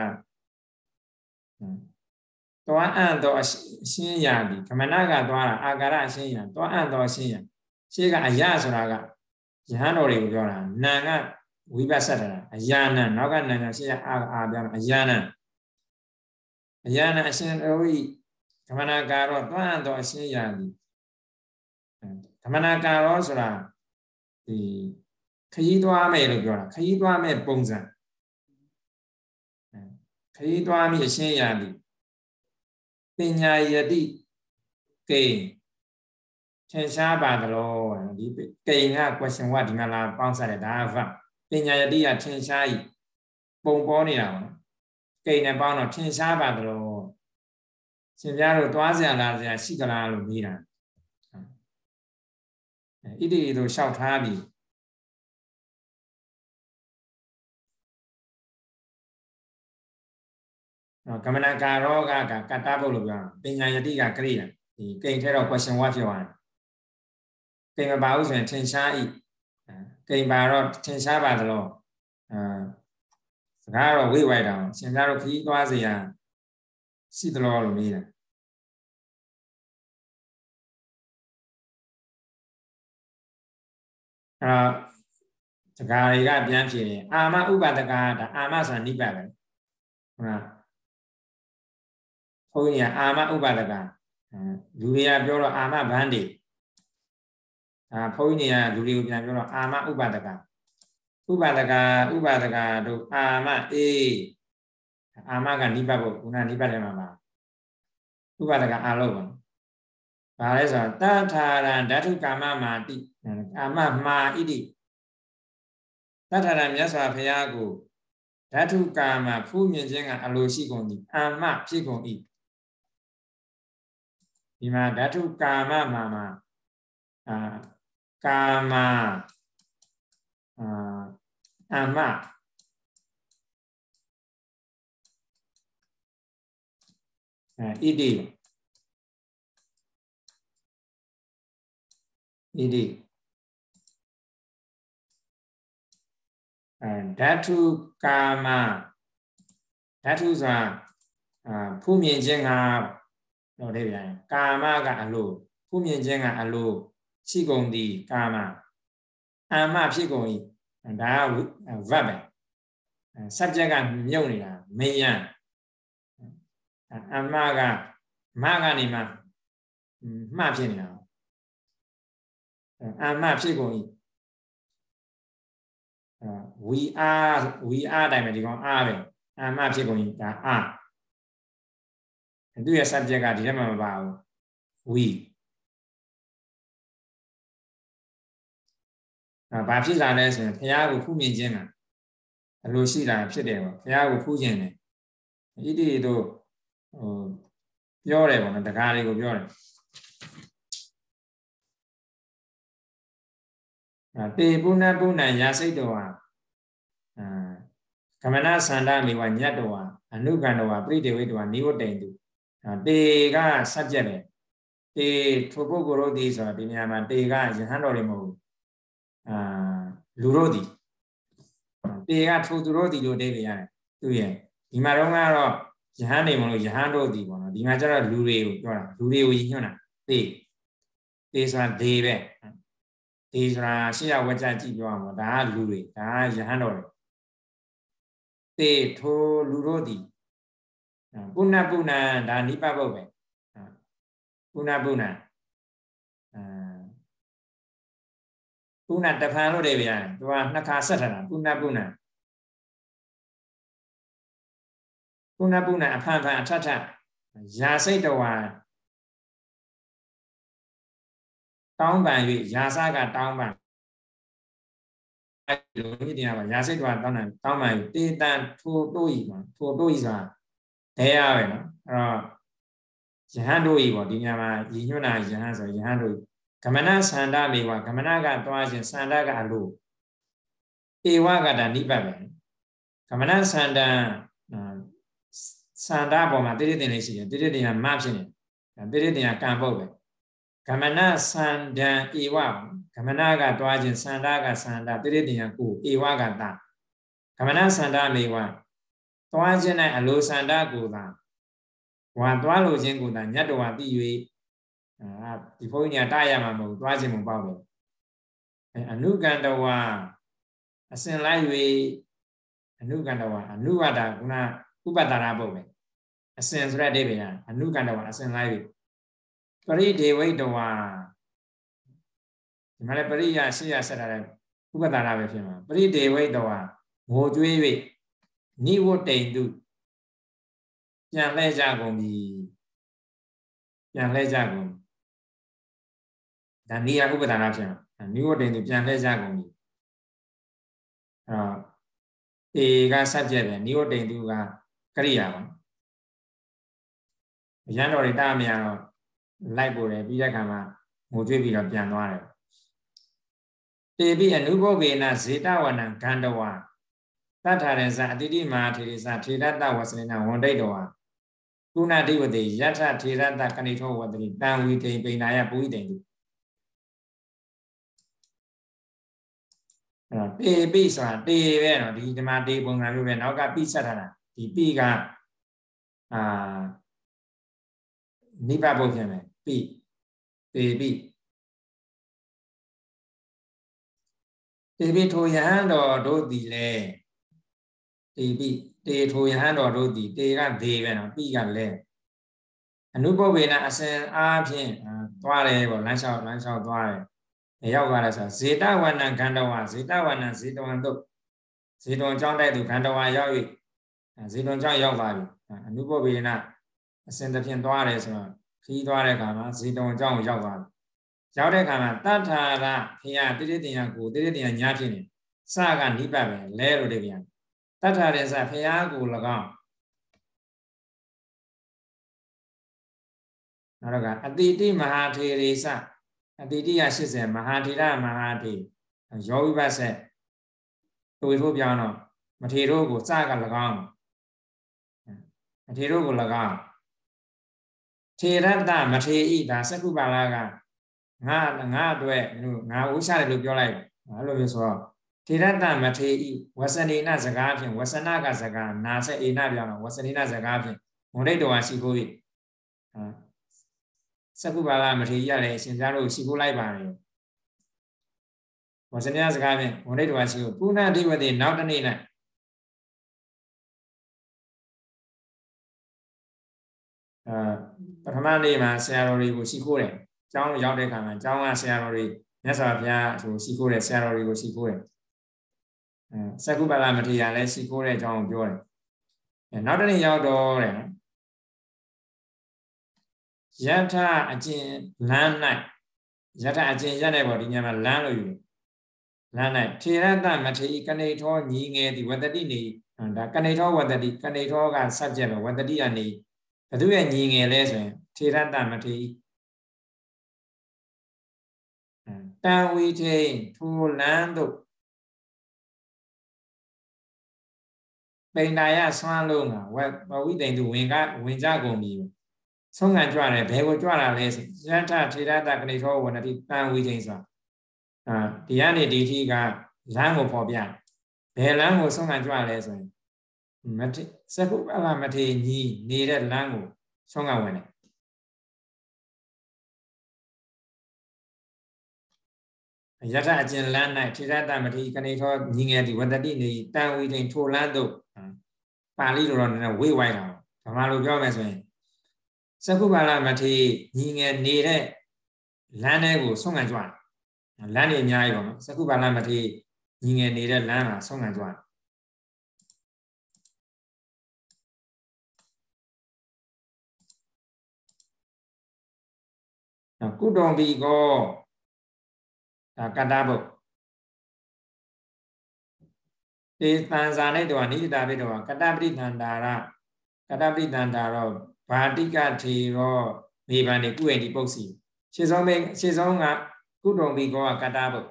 တောအံ့တော်အရှင်းရာဒီကမနာကသွားတာအာကာရအရှင်းရာတောအံ့တော်အရှင်းရာရှေ့ကအယဆိုတာကယဟန်တော်တွေကိုပြောတာနာကဝိပဿနာအယာနံနောက်ကနာကရှေ့ကအာအာပြောအယာနံအယာနံအရှင်းတော်ဤကမနာကာရောတောအံ့တော်အရှင်းရာဒီကမနာကာရောဆိုတာဒီခရီးသွားမယ်လို့ပြောတာခရီးသွားမယ်ပုံစံခရီးသွားမိအရှင်းရာဒီပညာယတိကေထင်ရှားပါသလားဒီကိန်းက question ကဒီမှာလာပေါင်းစားတယ်ဒါက verb ပညာယတိကထင်ရှားဤပုံပေါ်နေတာပေါ့နော်ကိန်းနဲ့ပေါင်းတော့ထင်ရှားပါသလားရှင်ပြတို့သွားစရာလာစရာရှိသလားလို့မေးတာဣတိတို့လျှောက်ထားပြီကမ္မနာကာရောကကတ္တပုတ်လို့ပြောတာပညာယတိကကရိယာဒီကိန်းထဲတော့ question ဝါဖြစ်သွားတယ်ကိန်းမပါဘူးဆိုရင်ထင်ရှားဤကိန်းပါတော့ထင်ရှားပါသလားအာစကားတော့ဝိဝိုက်တာရှင်ပြတို့ခီးသွားစရာရှိသလားလို့မေးတာအဲစကားတွေကပြန်ဖြေတယ်အာမဥပဒကဒါအာမဆိုတာနိဗ္ဗာန်ပဲဟုတ်လားဘုန်းကြီးကအာမဥပဒကလူတွေကပြောတော့အာမဘန်းတွေအာဘုန်းကြီးကလူတွေကိုပြန်ပြောတော့အာမဥပဒကဥပဒကဥပဒကတို့အာမအေးအာမကနိဗ္ဗာန်ဘုခုနနိဗ္ဗာန်ထဲမှာပါဥပဒကအာလို့ပါဘာလဲဆိုတော့တထာရံဓာတုကာမမာတိကာမမာဣတိတထာရံမြတ်စွာဘုရားကိုဓာတုကာမဖူးမြင်ခြင်းကအလိုရှိကုန်သည်အာမဖြစ်ကုန်၏ဒီမှာဓာတုကာမမာမှာအာကာမအာအာမအဲဣတိဣတိအဲဓာတုကာမဓာတုဆိုတာအာဖူးမြင်ခြင်းကတော့တဲ့ပြန်ကာမကအလိုဖူးမြင်ခြင်းကအလိုရှိကုန်သည်ကာမအာမဖြစ်ကုန်၏ဒါက verb ပဲ subject ကမြုပ်နေတာမယံအာမကမကနေမှမှဖြစ်နေတာအာမဖြစ်ကုန်၏ဝီအားဝီအားတိုင်းပဲဒီကောင်အားပဲအာမဖြစ်ကုန်၏ဒါအာသူရဲ့ subject ကဒီထဲမှာမပါဘူးဝီဘာဖြစ်လာလဲဆိုရင်ဘုရားကိုဖူးမြင်ခြင်းကအလိုရှိတာဖြစ်တယ်ပေါ့ဘုရားကိုဖူးခြင်းတယ်ဣတိတို့ဟိုပြောတယ်ပေါ့နော်တကားလေးကိုပြောတယ်တေပုဏ္ဏပုဏ္ဏရာစိတ်တော်ဟာအာကမဏသန္တာမေဝညတ်တော်ဟာအနုကံတော်ဟာပရိဒေဝိတော်ဟာနိဝတ္တိန်တုတေကစัจ jat တယ်တေထိုပုဂ္ဂိုလ်တို့ဒီဆိုတာဒီနေရာမှာတေကယဟန်တော်တွေမဟုတ်ဘူးအာလူတို့ဒီတေကထိုသူတို့ဒီလို့တေးပြရတယ်သူရဲ့ဒီမှာတော့ကတော့ယဟန်နေမလို့ယဟန်တို့ဒီပေါ့နော်ဒီမှာကျတော့လူတွေကိုပြောတာလူတွေကိုညွှန်းတာတေတေဆိုတာဒေပဲဒေဆိုတာရှေ့ရဝကြကြည့်ပြောရမှာဒါကလူတွေဒါကယဟန်တော်တွေတေထိုလူတို့ဒီပုဏ္ဏပုဏ္ဏဒါနိပပုတ်ပဲပုဏ္ဏပုဏ္ဏအာပုဏ္ဏတဖန်လို့တယ်ဗျာသူကနှစ်ခါဆက်ထားတာပုဏ္ဏပုဏ္ဏပုဏ္ဏပုဏ္ဏအဖန်ဖန်အထထရာစိတ်တော်ဟာတောင်းပန်၍ရာစကတောင်းပန်အဲလိုမြည်တရားပါရာစိတ်တော်တောင်းပန်တောင်းပန်၍တေတန်ထိုတို့ဤမှာထိုတို့ဤဆိုတာဒဲရပဲနော်အဲ့တော့ယဟန်တို့ဤပေါ့ဒီညမှာရည်ညွှန်းတာယဟန်ဆိုယဟန်တို့ကမဏသန္တာမေဝကမဏကသွားခြင်းသန္တာကအလိုဧဝကတာနိဗ္ဗာန်ပဲကမဏသန္တာသန္တာပေါ်မှာတိရတင်လေးရှိတယ်တိရတင်ကမဖြစ်နေတိရတင်ကကံပုတ်ပဲကမဏသန္တံဧဝကမဏကသွားခြင်းသန္တာကသန္တာတိရတင်ကကိုဧဝကတာကမဏသန္တာမေဝသွားခြင်း၌အလိုသန္တာကိုသာဝါသွားလိုခြင်းကိုသာညတ်တော်ဟာသိ၍အာဒီဘုန်းကြီးကတရမှာမဟုတ်သွားခြင်းမပေါ့ဘူးအဲအနုကန္တဝါအစဉ်လိုက်၍အနုကန္တဝါအနုဝတ္တကုဏဥပတ္တရာပုတ်ပဲအစဉ်ဆိုတဲ့အဓိပ္ပာယ်ကအနုကန္တဝါအစဉ်လိုက်၍ပရိဒေဝိတဝါဒီမှာလည်းပရိယရှေ့ရဆက်ထားတဲ့ဥပတ္တရာပဲဖြစ်မှာပရိဒေဝိတဝါငိုကြွေး၍နိဝတ္တိန်တုပြန်လှည့်ကြကုန်ပြီပြန်လှည့်ကြကုန်ဒါနေရဥပဒါနာဖြစ်မှာနိဝတ္တိန်သူပြန်လှည့်ကြကုန်ပြီအဲ့တော့တေက subject ပဲနိဝတ္တိန်သူကကရိယာပါရန်တော်တွေတားမရတော့လိုက်ပို့တယ်ပြီးတဲ့အခါမှာငိုကြွေးပြီးတော့ပြန်သွားတယ်တေပိအနုဘောဂေနဇေတဝနံဂန္ဓဝါတထာရဇအတိတိမဟာထေရဇထေရတဝဆနေနဝန္ဒိတောဟာကုဏတိဝတိယထထေရတကဏိထောဝတ္တိတံဝီတိပိဏာယပုဟိတိန်တုအဲ့တော့တေပိဆိုတာတေပဲနော်ဒီဒီမှာတေပုံစံမျိုးပဲနောက်ကပိဆက်ထားတာဒီပိကအာနိဗ္ဗာန်ဘုတ်ဖြစ်မယ်ပိတေပိတေပိထိုယဟန်တော်တို့သည်လေတေပိတေထိုယဟန်တော်တို့သည်တေကဒေပဲနော်ပိကလည်းအနုဘောဝေနအစဉ်အားဖြင့်သွားတယ်ပေါ့လမ်းလျှောက်လမ်းလျှောက်သွားတယ်ရောက်သွားတယ်ဆိုဇေတဝနံဂန္ဓဝါဇေတဝနံဇေတဝံတို့ဇေတဝံကျောင်းတိုက်သူဂန္ဓဝါရောက်၍ဇေတဝံကျောင်းရောက်သွားပြီအနုဘောဝေနအစဉ်တစ်ဖြင့်သွားတယ်ဆိုတော့ခီးသွားတဲ့အခါမှာဇေတဝံကျောင်းကိုရောက်သွားပြီရောက်တဲ့အခါမှာတတ္ထာရဖျားတိတိတင်ယကိုတိတိတင်ယညာဖြစ်နေစကနိဗ္ဗာန်ပဲလဲလို့တည်းပြန်တတ္ထာရဇဖျားကို၎င်းနောက်တော့ကအတိတိမဟာထေရေစအတိတိယ၈၀မဟာထေရမဟာထေယောဝိပတ်ဆက်တွေ့ဖို့ပြောင်းတော့မထေတို့ကိုစက၎င်းမထေတို့ကို၎င်းထေရတမထေဤဒါစကုပါလာကငါငါအတွက်ငါဥစ္စာတယ်လို့ပြောလိုက်အဲ့လိုမျိုးဆိုတော့ထေရတမထေဤဝဆနေနစကားဖြင့်ဝဆနကစကားနာဆက်အေနပြောင်းတော့ဝဆနေနစကားဖြင့်ဝိရိတ္တဝါရှိဖို့ဤစကုပါလာမထေရလည်းအရှင်ပြားတို့ရှိခိုးလိုက်ပါတယ်ဝဆနေစကားဖြင့်ဝိရိတ္တဝါရှိကိုပုဏ္ဏတိဝတိနောက်တနေ့၌အာပထမနေ့မှာဆရာတော်တွေကိုရှိခိုးတယ်ကျောင်းရောက်တဲ့အခါမှာကျောင်းကဆရာတော်တွေမြတ်စွာဘုရားဆိုရှိခိုးတယ်ဆရာတော်တွေကိုရှိခိုးတယ်အဲစကုပါလာမထေရလည်းရှိခိုးတဲ့အကြောင်းကိုပြောတယ်အဲနောက်တနေ့ရောက်တော့တဲ့နော်ယထအကျဉ်လမ်း၌ယထအကျဉ်ရက်နေပေါ့ဒီညမှာလမ်းလို့ယူလမ်း၌ထေရတမထေရကနေထောညီငယ်ဒီဝတ္တိနေဒါကနေထောဝတ္တိကနေထောက subject ပဲဝတ္တိကနေဘသူရဲ့ညီငယ်လဲဆိုရင်ထေရတမထေရတံဝီထိန်ထိုလန်းတို့ပိဏာယဆွမ်းလုံးကဝဝိတိန်သူဝင်ကဝင်ကြကုန်ပြီဆုံးခံကြွတယ်ဘယ်ကိုကြွတာလဲဆိုယထထေရတကနေထောဝနတိတံဝီထိန်ဆိုတာအာဒီကနေဒီထိကလမ်းကိုပေါ်ပြဘယ်လမ်းကိုဆုံးခံကြွလဲဆိုရင်မထေစကုပလမထေညီနေတဲ့လမ်းကိုဆုံးခံဝင်တယ်ယထအကျဉ်လမ်း၌ထေရတမထေရကနေထောညီငယ်ဒီဝတ္တိနေတံဝီထိန်ထိုလန်းတို့ပါဠိလိုတော့နည်းနည်းဝေ့ဝိုင်းတာဗမာလိုပြောမယ်ဆိုရင်စကုပါလမထေရညီငယ်နေတဲ့လမ်းတွေကိုဆုံးခံကြွလမ်းတွေအများကြီးပေါ့နော်စကုပါလမထေရညီငယ်နေတဲ့လမ်းမှာဆုံးခံကြွကုတုံဘီကောဒါကတ္တဘုတ်တေသံဇာနေတောနိတိတာပိတောကတ္တပရိသန္တာရကတ္တပရိသန္တာရောဘာတိကထေရောမေဗန္တိကုအိန္တိပုတ်စီရှေ့ဆုံးမေရှေ့ဆုံးကကုတုံဘီကောကတ္တဘုတ်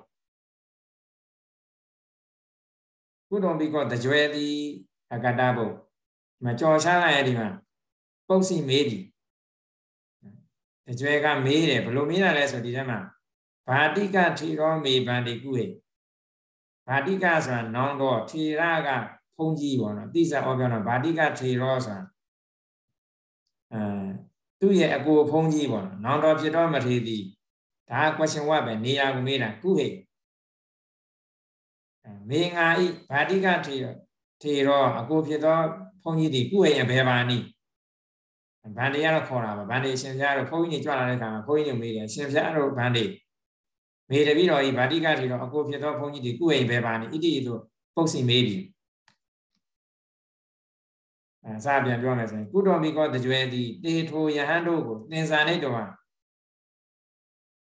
ကုတုံဘီကောတကြွယ်သည်ကတ္တဘုတ်မကြော်ချလိုက်ရဒီမှာပုတ်စီမေးပြီတကြွယ်ကမေးတယ်ဘလို့မေးတာလဲဆိုဒီထဲမှာဘာတိကထေရောမေဗန္တိကုဟေဘာတိကဆိုတာနောင်တော့ထေရကဖုံးကြီးပေါ့နော်တိစဩပြောတော့ဘာတိကထေရောဆိုတာအဲသူ့ရဲ့အကိုဖုံးကြီးပေါ့နော်နောင်တော့ဖြစ်တော့မထေသည်ဒါ question ဝပဲနေရာကိုမေးတာကုဟေမေငါဤဘာတိကထေရောထေရောအကိုဖြစ်တော့ဖုံးကြီးသည်ကုဟေရဲ့ဘယ်ပါနည်းဗန္တိရတော့ခေါ်တာပါဗန္တိရှင်ပြားတော့ဘုန်းကြီးကြွလာတဲ့အခါမှာဘုန်းကြီးတွေမေးတယ်ရှင်ပြားတော့ဗန္တိမေတပြီးတော့ဤဗာတိကထေရောအကိုဖြစ်သောဘုန်းကြီးတွေကုအိမ်ပဲပါနေဣတိတို့ပုတ်စီမေးပြီအဲစပြန်ပြောမယ်ဆိုရင်ကုတော်မိကောတကြွယ်သည်တေထိုယဟန်တို့ကိုသင်္ဇာနိတ်တော်ဟာ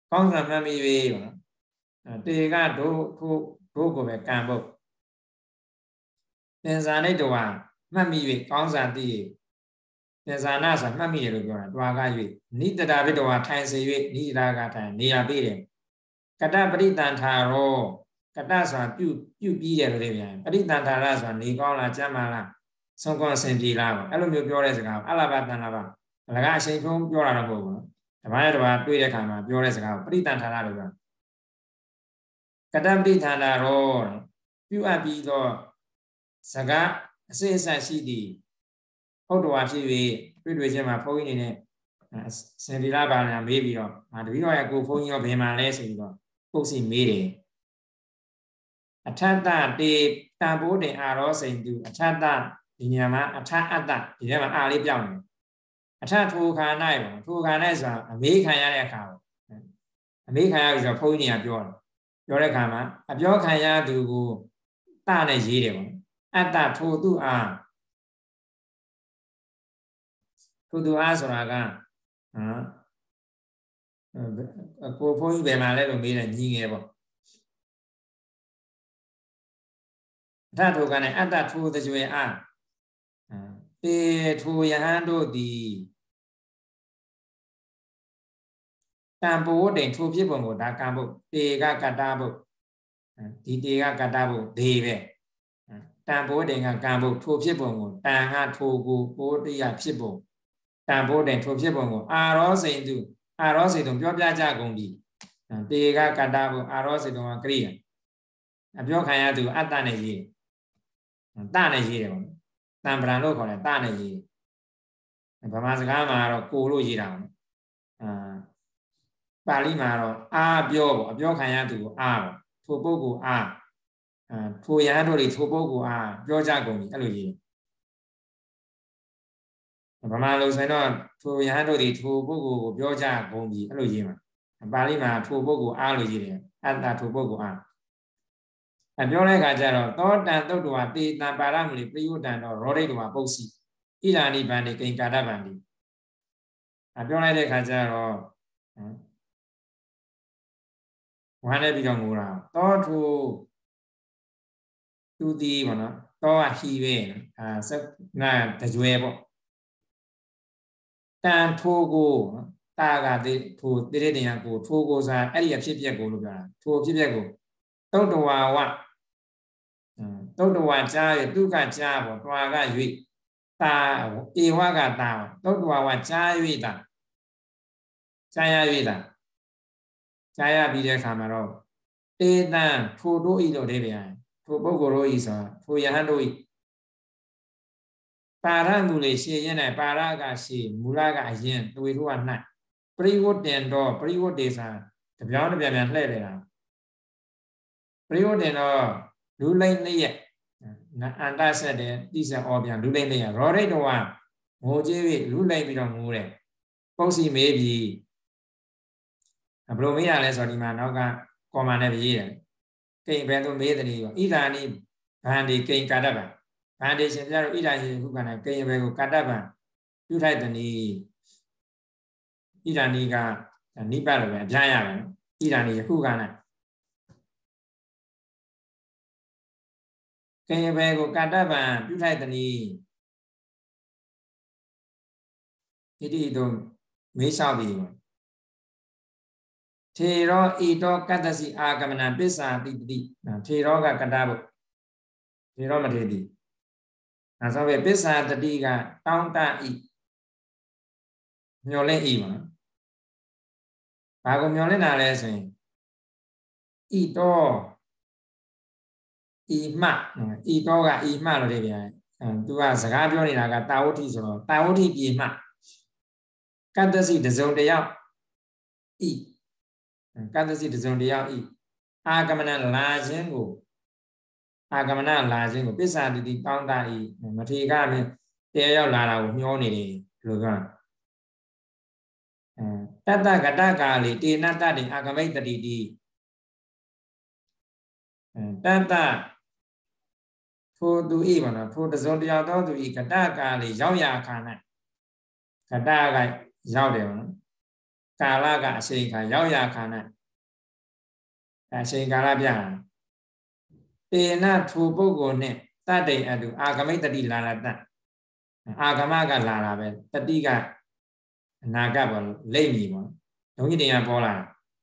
ကောင်းစွာမှတ်မိ၍ပေါ့နော်တေကဒုထိုဒုကိုပဲကံဖို့သင်္ဇာနိတဝါမှတ်မိ၍ကောင်းစွာသိ၍သင်္ဇာနာဆိုမှတ်မိတယ်လို့ပြောတာတွာက၍နိတတာဘိတဝါထိုင်စေ၍နိရာကထိုင်နေရာပေးတယ်ကတပရိတန်ထာရောကတဆိုတာပြုပြုပြီးတယ်လို့လည်းပြန်ပရိတန်ထာရဆိုတာနေကောင်းလားကျမ်းမာလားဆုံးကောင်းအစဉ်ပြေလားပေါ့အဲ့လိုမျိုးပြောတဲ့စကားအလဘတန်လာပါအလကအချိန်ဖုံးပြောတာတော့မဟုတ်ဘူးနော်တပါးနဲ့တပါးတွေ့တဲ့ခါမှာပြောတဲ့စကားကိုပရိတန်ထာရလို့ပြောကတပရိတန်ထာရောပြုအပ်ပြီးတော့စကားအစစ်အဆန်ရှိသည်ဟုတ်တော်ဖြစ်၍တွေ့တွေ့ချင်းမှာဘုန်းကြီးနေနဲ့စင်ဒီလာပါလာမေးပြီးတော့ဟာတပည့်တော်ရဲ့ကိုဘုန်းကြီးရောဘယ်မှာလဲဆိုပြီးတော့ပုတ်စီမေးတယ်အထတ္တတေတံပိုးတင်အာရောစိန်သူအထတ္တဒီညမှာအထအတ္တဒီထဲမှာအာလေးပြောင်းတယ်အထထိုခါ၌ပေါ့ထိုခါ၌ဆိုတာအမေးခံရတဲ့အခါပေါ့အမေးခံရပြီဆိုတော့ဘုန်းကြီးကပြောတယ်ပြောတဲ့အခါမှာအပြောခံရသူကိုတနဲ့ရေးတယ်ပေါ့အတ္တထိုသူအားထိုသူအားဆိုတာကဟမ်ကိုဘုန်းကြီးဘယ်မှာလဲလို့မေးတယ်ညီငယ်ပေါ့အထထိုကနဲ့အတ္တထိုတကြွယ်အားတေထိုယဟန်တို့သည်တံပိုးတိန်ထိုဖြစ်ပုံကိုဒါကံဖို့တေကကတ္တဖို့ဒီတေကကတ္တဖို့ဒေပဲတံပိုးတိန်ကကံဖို့ထိုဖြစ်ပုံကိုတန်ကထိုကိုပိုးတိယဖြစ်ပုံတံပိုးတိန်ထိုဖြစ်ပုံကိုအာရောစိန်သူအာရောစိန်သူပြောပြကြကုန်ပြီတေကကတ္တဖို့အာရောစိန်သူကကရိယာအပြောခံရသူအတ္တနဲ့ရေးတနဲ့ရေးတယ်ပေါ့တံပရံလို့ခေါ်တယ်တနဲ့ရေးဗမာစကားမှာတော့ကိုလို့ရေးတာပေါ့အာပါဠိမှာတော့အာပြောပေါ့အပြောခံရသူကိုအာပေါ့ထိုပုဂ္ဂိုလ်အာအာထိုရဟန်းတို့တွေထိုပုဂ္ဂိုလ်အာပြောကြကုန်ပြီအဲ့လိုရေးဗမာလိုဆိုရင်တော့ထိုရဟန်းတို့တွေထိုပုဂ္ဂိုလ်ကိုပြောကြကုန်ပြီအဲ့လိုရေးမှာပါဠိမှာထိုပုဂ္ဂိုလ်အာလို့ရေးတယ်အတ္တထိုပုဂ္ဂိုလ်အာအပြောတဲ့အခါကျတော့သောတံသုတ်တော်တေတံပါရမလီပရိယုတံတော့ရောဒိတ်တော်ပုတ်စီဣရာနိဗ္ဗာန်ကိဉ္ကာတဗန္တိအပြောလိုက်တဲ့အခါကျတော့ဝမ်းနေပြီးတော့ငိုတာသောထိုသူတီးပေါ့နော်သောကဟီပဲအာစနာတကြွယ်ပေါ့တန်ထိုးကိုတာကတိထိုးတိရတ္တယကိုထိုးကိုစားအဲ့ဒီအဖြစ်ပြက်ကိုလို့ပြောတာထိုးအဖြစ်ပြက်ကိုသုတ်တော်ဝသုတ်တော်ကြားရသူကကြားပေါ့တွာက၍တာဧဝကတာသုတ်တော်ဝကြား၍တာကြားရ၍တာကြားရပြီးတဲ့အခါမှာတော့တေတံထိုတို့ဤလို့တဲ့ဗျာထိုပုဂ္ဂိုလ်တို့ဤဆိုထိုယဟန်တို့ဤပါရမူလေရှေရင်၌ပါရကရှေမူလကအရင်တွေတို့က၌ပရိဝတ္တင်တော့ပရိဝတ္တေစာတပြောင်းတပြန်ပြန်လှည့်နေတာပရိဝတ္တင်တော့လူလိမ့်လေးရဲ့အန္တဆက်တယ်တိဆက်အောပြန်လူလိမ့်လေးရရောဒိတ်တော်ကငိုကြည့်ပြီးလူလိမ့်ပြီးတော့ငိုတယ်ပုတ်စီမေးပြီးဘလို့မေးရလဲဆိုတော့ဒီမှာနောက်ကကော်မာနဲ့ရေးတယ်ကိဘယ်လိုမေးတယ်ရောဣဒာနိဗန္ဒီကိကာတဗံဗန္ဒီရှင်ပြတော့ဣဒာနိခုကနဲ့ကိဘယ်ကိုကာတဗံပြုထိုက်တယ်နီဣဒာနိကနိပတ်လို့ပဲအပြားရတယ်ဣဒာနိယခုကနဲ့ကိဘယ်ကိုကာတဗံပြုထိုက်တယ်နီဣတိတို့မေးလျှောက်ပြီးထေရောဣတောကတ္တစီအာဂမနံပစ္စာတိတိထေရောကကတ္တဘုထေရောမထေတိအဲဆိုပဲပစ္စာတတိကတောင်းတဤမျောလင့်ဤပါဘာကိုမျောလင့်တာလဲဆိုရင်ဣတောဤမှဣတောကဤမှလို့တဲ့ဗျာအဲသူကစကားပြောနေတာကတာဝဋ္ဌိဆိုတော့တာဝဋ္ဌိပြေမှကတ္တစီတစုံတယောက်ဤကတ္တစီတစုံတယောက်ဤအာဂမနလာခြင်းကိုအာဂမနလာခြင်းကိုပစ္စာတိတိတောင်းတဤမထေကမင်းတဲရောက်လာတာကိုမျောနေတယ်လို့ပြောတတ္တကတကာလေတေနတ္တတိအာဂမိတ်တတိတိတတ္တထိုသူဤပါနော်ထိုတစုံတယောက်သောသူဤကတကာလေရောက်ရာခါ၌ကတကရောက်တယ်ပါနော်ကာလကအချိန်ခါရောက်ရခါနဲ့အချိန်ကာလပြတေနထိုပုဂ္ဂိုလ်နဲ့တတ္တိအတုအာဂမိတ္တိလာလာတအာဂမကလာလာပဲတတိကအနာဂတ်ပေါ့လိမ့်မည်ပေါ့ဒုံကြီးတင်ရပေါ်လာ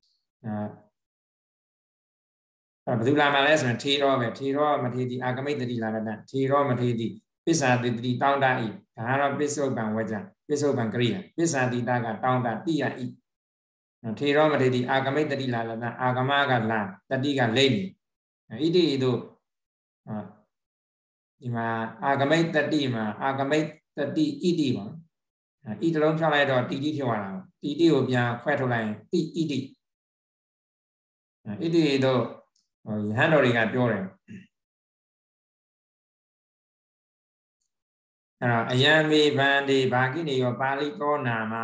အဲဘယ်သူလာမှလဲဆိုရင်ထေရောပဲထေရောမထေတိအာဂမိတ္တိလာလာတထေရောမထေတိပစ္စာတိတိတောင်းတဤဒါကတော့ပစ္စုပန်ဝကြပစ္စုပန်ကရိယာပစ္စာတိတကတောင်းတတိယဤထေရောမထေတိအာဂမိတ္တိလာလာတအာဂမကလာတတိကလိမ့်မည်ဣတိဤတို့ဒီမှာအာဂမိတတိမှာအာဂမိတတိဣတိပါဣတလုံးဖြောက်လိုက်တော့တိတိဖြစ်သွားတာတိတိကိုပြန်ခွဲထုတ်လိုက်ရင်တိဣတိဣတိတို့ယဟန်တော်တွေကပြောတယ်အဲ့တော့အယံမေဗန္တိဘာကိနေရောပါဠိကောနာမ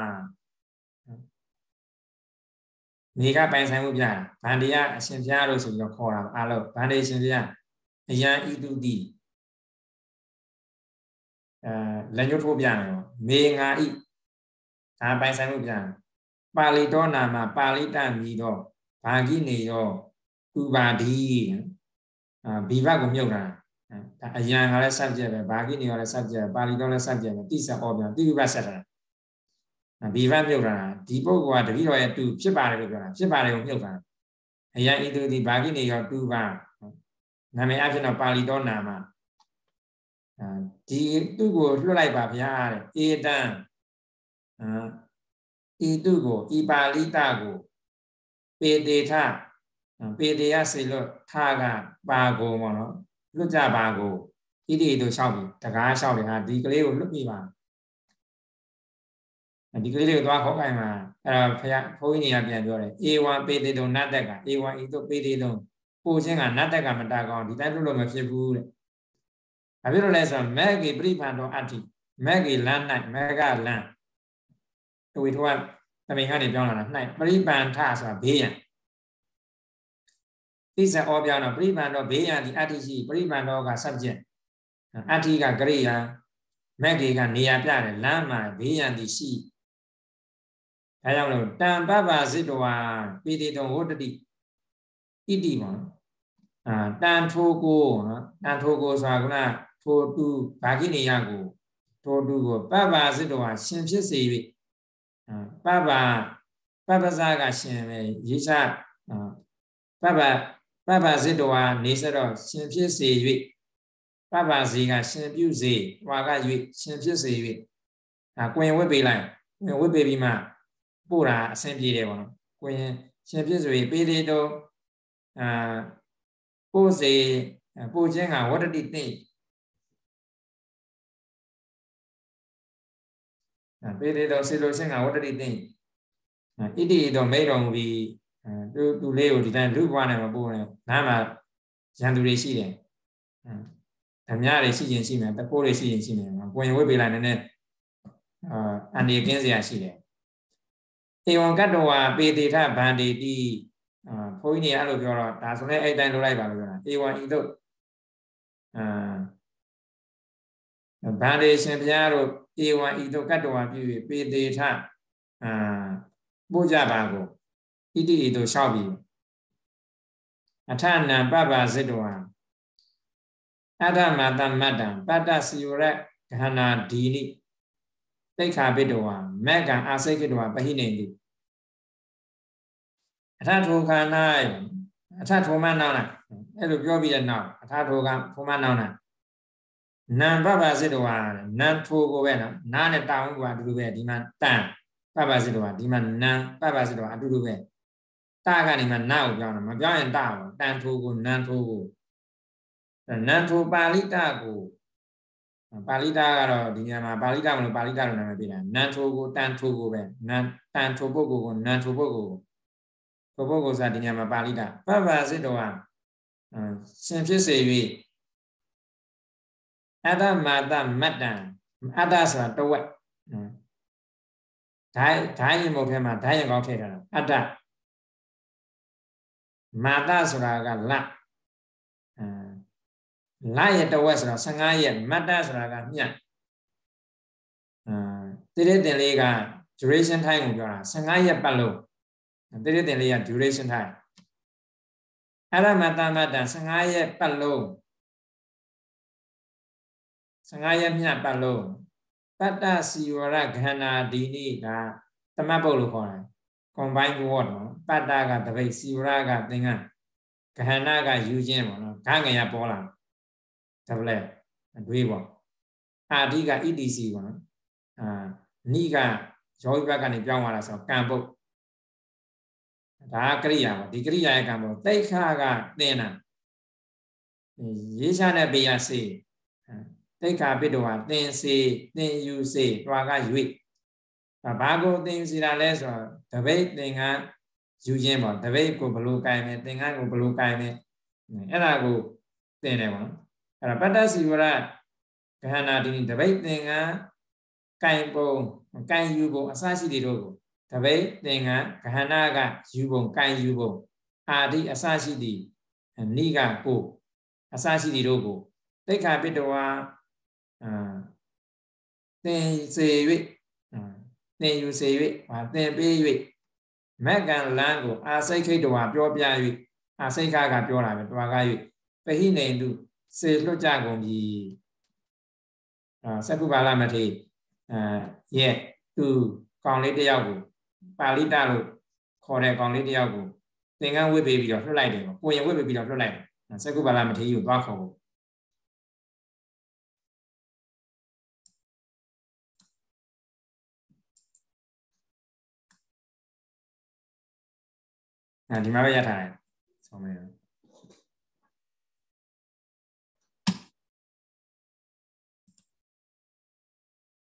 နေကပိုင်ဆိုင်မှုပြဗန္ဒီကအရှင်ဘုရားတို့ဆိုပြီးတော့ခေါ်တာအားလုံးဗန္ဒီရှင်ဘုရားအယံဣတုတိအဲလက်ညှိုးထိုးပြတယ်ပေါ့မေငါဤဒါပိုင်ဆိုင်မှုပြပါဠိတော်နာမပါဠိတမီတော့ဘာကိနေရောဥပါဒီအာဘိဘကိုမြုပ်တာဒါအယံကလည်း subject ပဲဘာကိနေရောလည်း subject ပါဠိတော်လည်း subject ပဲတိဆက်ဩပြန်တိဥပဆက်တာဘိဘမြုပ်တာဒီပုဂ္ဂိုလ်ကတပည့်တော်ရဲ့တူဖြစ်ပါတယ်လို့ပြောတာဖြစ်ပါတယ်ကိုမြုပ်တာအယံဤသူဒီဘာကိနေရောတူပါနာမည်အဖြစ်တော့ပါဠိတော်နာမဒီသူ့ကိုလွှတ်လိုက်ပါဗျာတဲ့ဧတံဤသူ့ကိုဤပါဠိတကိုပေတေထပေတေယစေလွတ်ထားကပါကိုပေါ့နော်လွတ်ကြပါကိုဣတိတို့လျှောက်ပြီတကားလျှောက်တယ်ဟာဒီကလေးကိုလွတ်ပြီပါဒီကလေးတွေကိုသွားခေါ်ခိုင်းမှာအဲ့တော့ဖခင်ဘုန်းကြီးတွေကပြန်ပြောတယ်ဧဝံပေတေတုံနတ်တက်ကဧဝံဤတို့ပေတေတုံပို့ခြင်းကနတ်တက်ကမတတ်ကောင်းဒီတိုင်းလွတ်လို့မဖြစ်ဘူးတဲ့ဘာဖြစ်လို့လဲဆိုတော့မေဂေပရိပန္တောအတ္တိမေဂေလမ်း၌မေဂလမ်းဝိထောကတမိန်ကနေပြောင်းလာတာ၌ပရိပန္ထဆိုတာဘေးရန်သိစဩပြောင်းတော့ပရိပန္တောဘေးရန်ဒီအတ္တိရှိပရိပန္တောက subject အတ္တိကကရိယာမေဂေကနေရာပြတယ်လမ်းမှာဘေးရန်ဒီရှိဒါကြောင့်လို့တံပပ္ပစိတဝါပိတိတုံဝတ္တိဣတိပါအာတန်ထိုကိုနော်တန်ထိုကိုဆိုတာကထိုတူဘာကိနေယကိုထိုတူကိုပပ္ပစိတဝါရှင်ဖြစ်စေ၍ပပ္ပပပ္ပဇာကရှင်ပဲရေးချပပ္ပပပ္ပစိတဝါနေစတော့ရှင်ဖြစ်စေ၍ပပ္ပဇီကရှင်ပြုစေဝါက၍ရှင်ဖြစ်စေ၍ဒါကွင်ဝတ်ပေးလိုက်ကွင်ဝတ်ပေးပြီးမှပို့တာအဆင်ပြေတယ်ပေါ့နော်ကွင်ရှင်ဖြစ်စေပေးသေးတော့အာပို့စေပို့ခြင်းကဝတ္တိသိပေးသေးတော့စေလို့ခြင်းကဝတ္တိသိဣတိတော့မိတော်မူပြီးသူသူလေးကိုဒီတိုင်းလူ့ဘဝနဲ့မပို့နဲ့နားမှာရန်သူတွေရှိတယ်ဓမြတွေရှိခြင်းရှိမယ်တပိုးတွေရှိခြင်းရှိမယ်ကိုရင်ဝိပေလိုက်နည်းနည်းအာအန္တရာယ်ကင်းစရာရှိတယ်ဧဝံကတ္တဝါပေတေထဗန္တိတိအာဘုန်းကြီးတွေအဲ့လိုပြောတော့ဒါဆိုလည်းအဲ့တိုင်းလုပ်လိုက်ပါလို့ပြောတာဧဝံဤတို့အာဗန္တိရှင်ဘုရားတို့ဧဝံဤတို့ကတ္တဝါပြု၍ပေတေထအာပို့ကြပါကိုဣတိဤတို့လျှောက်ပြီးအထနံပပ္ပစိတဝါအတ္တမတမတ္တံပတ္တစီဝရဂဟနာဒီနိတိခာပိတဝါမေကံအာစိကိတဝါပဟိနေတိအထထိုခန္ဓာအထထိုမနောက်လာအဲ့လိုပြောပြီးတဲ့နောက်အထထိုကထိုမနောက်လာနံပပ္ပစိတဝါနံထိုကိုပဲနော်နားနဲ့တောင်းကအတူတူပဲဒီမှာတန်ပပ္ပစိတဝါဒီမှာနံပပ္ပစိတဝါအတူတူပဲတကနေမှနာကိုပြောင်းတယ်မပြောင်းရင်တပါတန်ထိုကိုနံထိုကိုနံထိုပါဠိတကိုပါဠိတကတော့ဒီနေရာမှာပါဠိတမလို့ပါဠိတလို့နာမည်ပေးတာနံထိုကိုတန်ထိုကိုပဲနံတန်ထိုပုဂ္ဂိုလ်ကိုနံထိုပုဂ္ဂိုလ်ကိုပုဂ္ဂိုလ်ဆိုတာဒီနေရာမှာပါဠိတပပ္ပစိတဝါရှင်ဖြစ်စေ၍အတ္တမာတမတ္တံအတ္တဆိုတာတဝက်ဓာတ်ဓာတ်ရင်မုတ်ထဲမှာဓာတ်ရင်ကောက်ထည့်ထားတာအတ္တမာတဆိုတာကလလရဲ့တဝက်ဆိုတော့ဆယ်ငါးရက်မတ္တဆိုတာကညအာတိရတင်လေးက duration time ကိုပြောတာဆယ့်ငါးရက်ပတ်လုံးတိရတင်လေးက duration time အဲ့ဒါမှတမတန်ဆယ့်ငါးရက်ပတ်လုံးဆယ့်ငါးရက်မြတ်ပတ်လုံးပတ္တစီဝရခန္ဓာဒီနိဒါတမတ်ပုတ်လို့ခေါ်တယ် combine word နော်ပတ္တကတပိတ်စီဝရကသင်္ကန်းခန္ဓာကယူခြင်းပေါ့နော်ခငရပေါ်လာဒါပဲအတွေးပေါ့အာဒီက E T C ပေါ့နော်အာနိကယောဂိဘက်ကနေပြောင်းသွားတာဆိုတော့ကံပုတ်ဒါကကရိယာပေါ့ဒီကရိယာရဲ့ကံပုတ်တိခါကသင်တာရေးချတဲ့ဘေးရစေတိခါပိတ္တဝါသင်စေသင်ယူစေတွာကရွေဒါဘာကိုသင်စီတာလဲဆိုတော့တပိတ်သင်္ကန်းယူခြင်းပေါ့တပိတ်ကိုဘလို့ကိုင်မယ်သင်္ကန်းကိုဘလို့ကိုင်မယ်အဲ့ဒါကိုသင်တယ်ပေါ့နော်အဲ့ဒါပတ္တစီဝရခန္ဓာဒီတပိတ်သင်္ကန်းကိုင်ပုံကိုင်ယူပုံအစရှိတွေတို့ကိုတပိတ်သင်္ကန်းခန္ဓာကယူပုံကိုင်ယူပုံအာဒီအစရှိသည်နိကကိုအစရှိသည်တို့ကိုတိခါပိတ္တဝါအာသင်စေ၍သင်ယူစေ၍ဟာသင်ပေး၍မက်ကံလန်းကိုအာစိတ်ခိတ္တဝါပြောပြ၍အာစိတ်ခကပြောတာပဲတွာက၍ပဟိနေတုစေလွတ်ကြကုန်ပြီအာသက္ကုပါလမထေအာရဲ့သူကောင်လေးတယောက်ကိုပါဠိတလို့ခေါ်တဲ့ကောင်လေးတယောက်ကိုသင်္ကန်းဝတ်ပေးပြီးတော့လွှတ်လိုက်တယ်ပေါ့ကိုရင်ဝတ်ပေးပြီးတော့လွှတ်လိုက်တယ်သက္ကုပါလမထေကိုသွားခေါ်ဖို့ဒီမှာပဲရထားတယ်ဆောင်းမယ်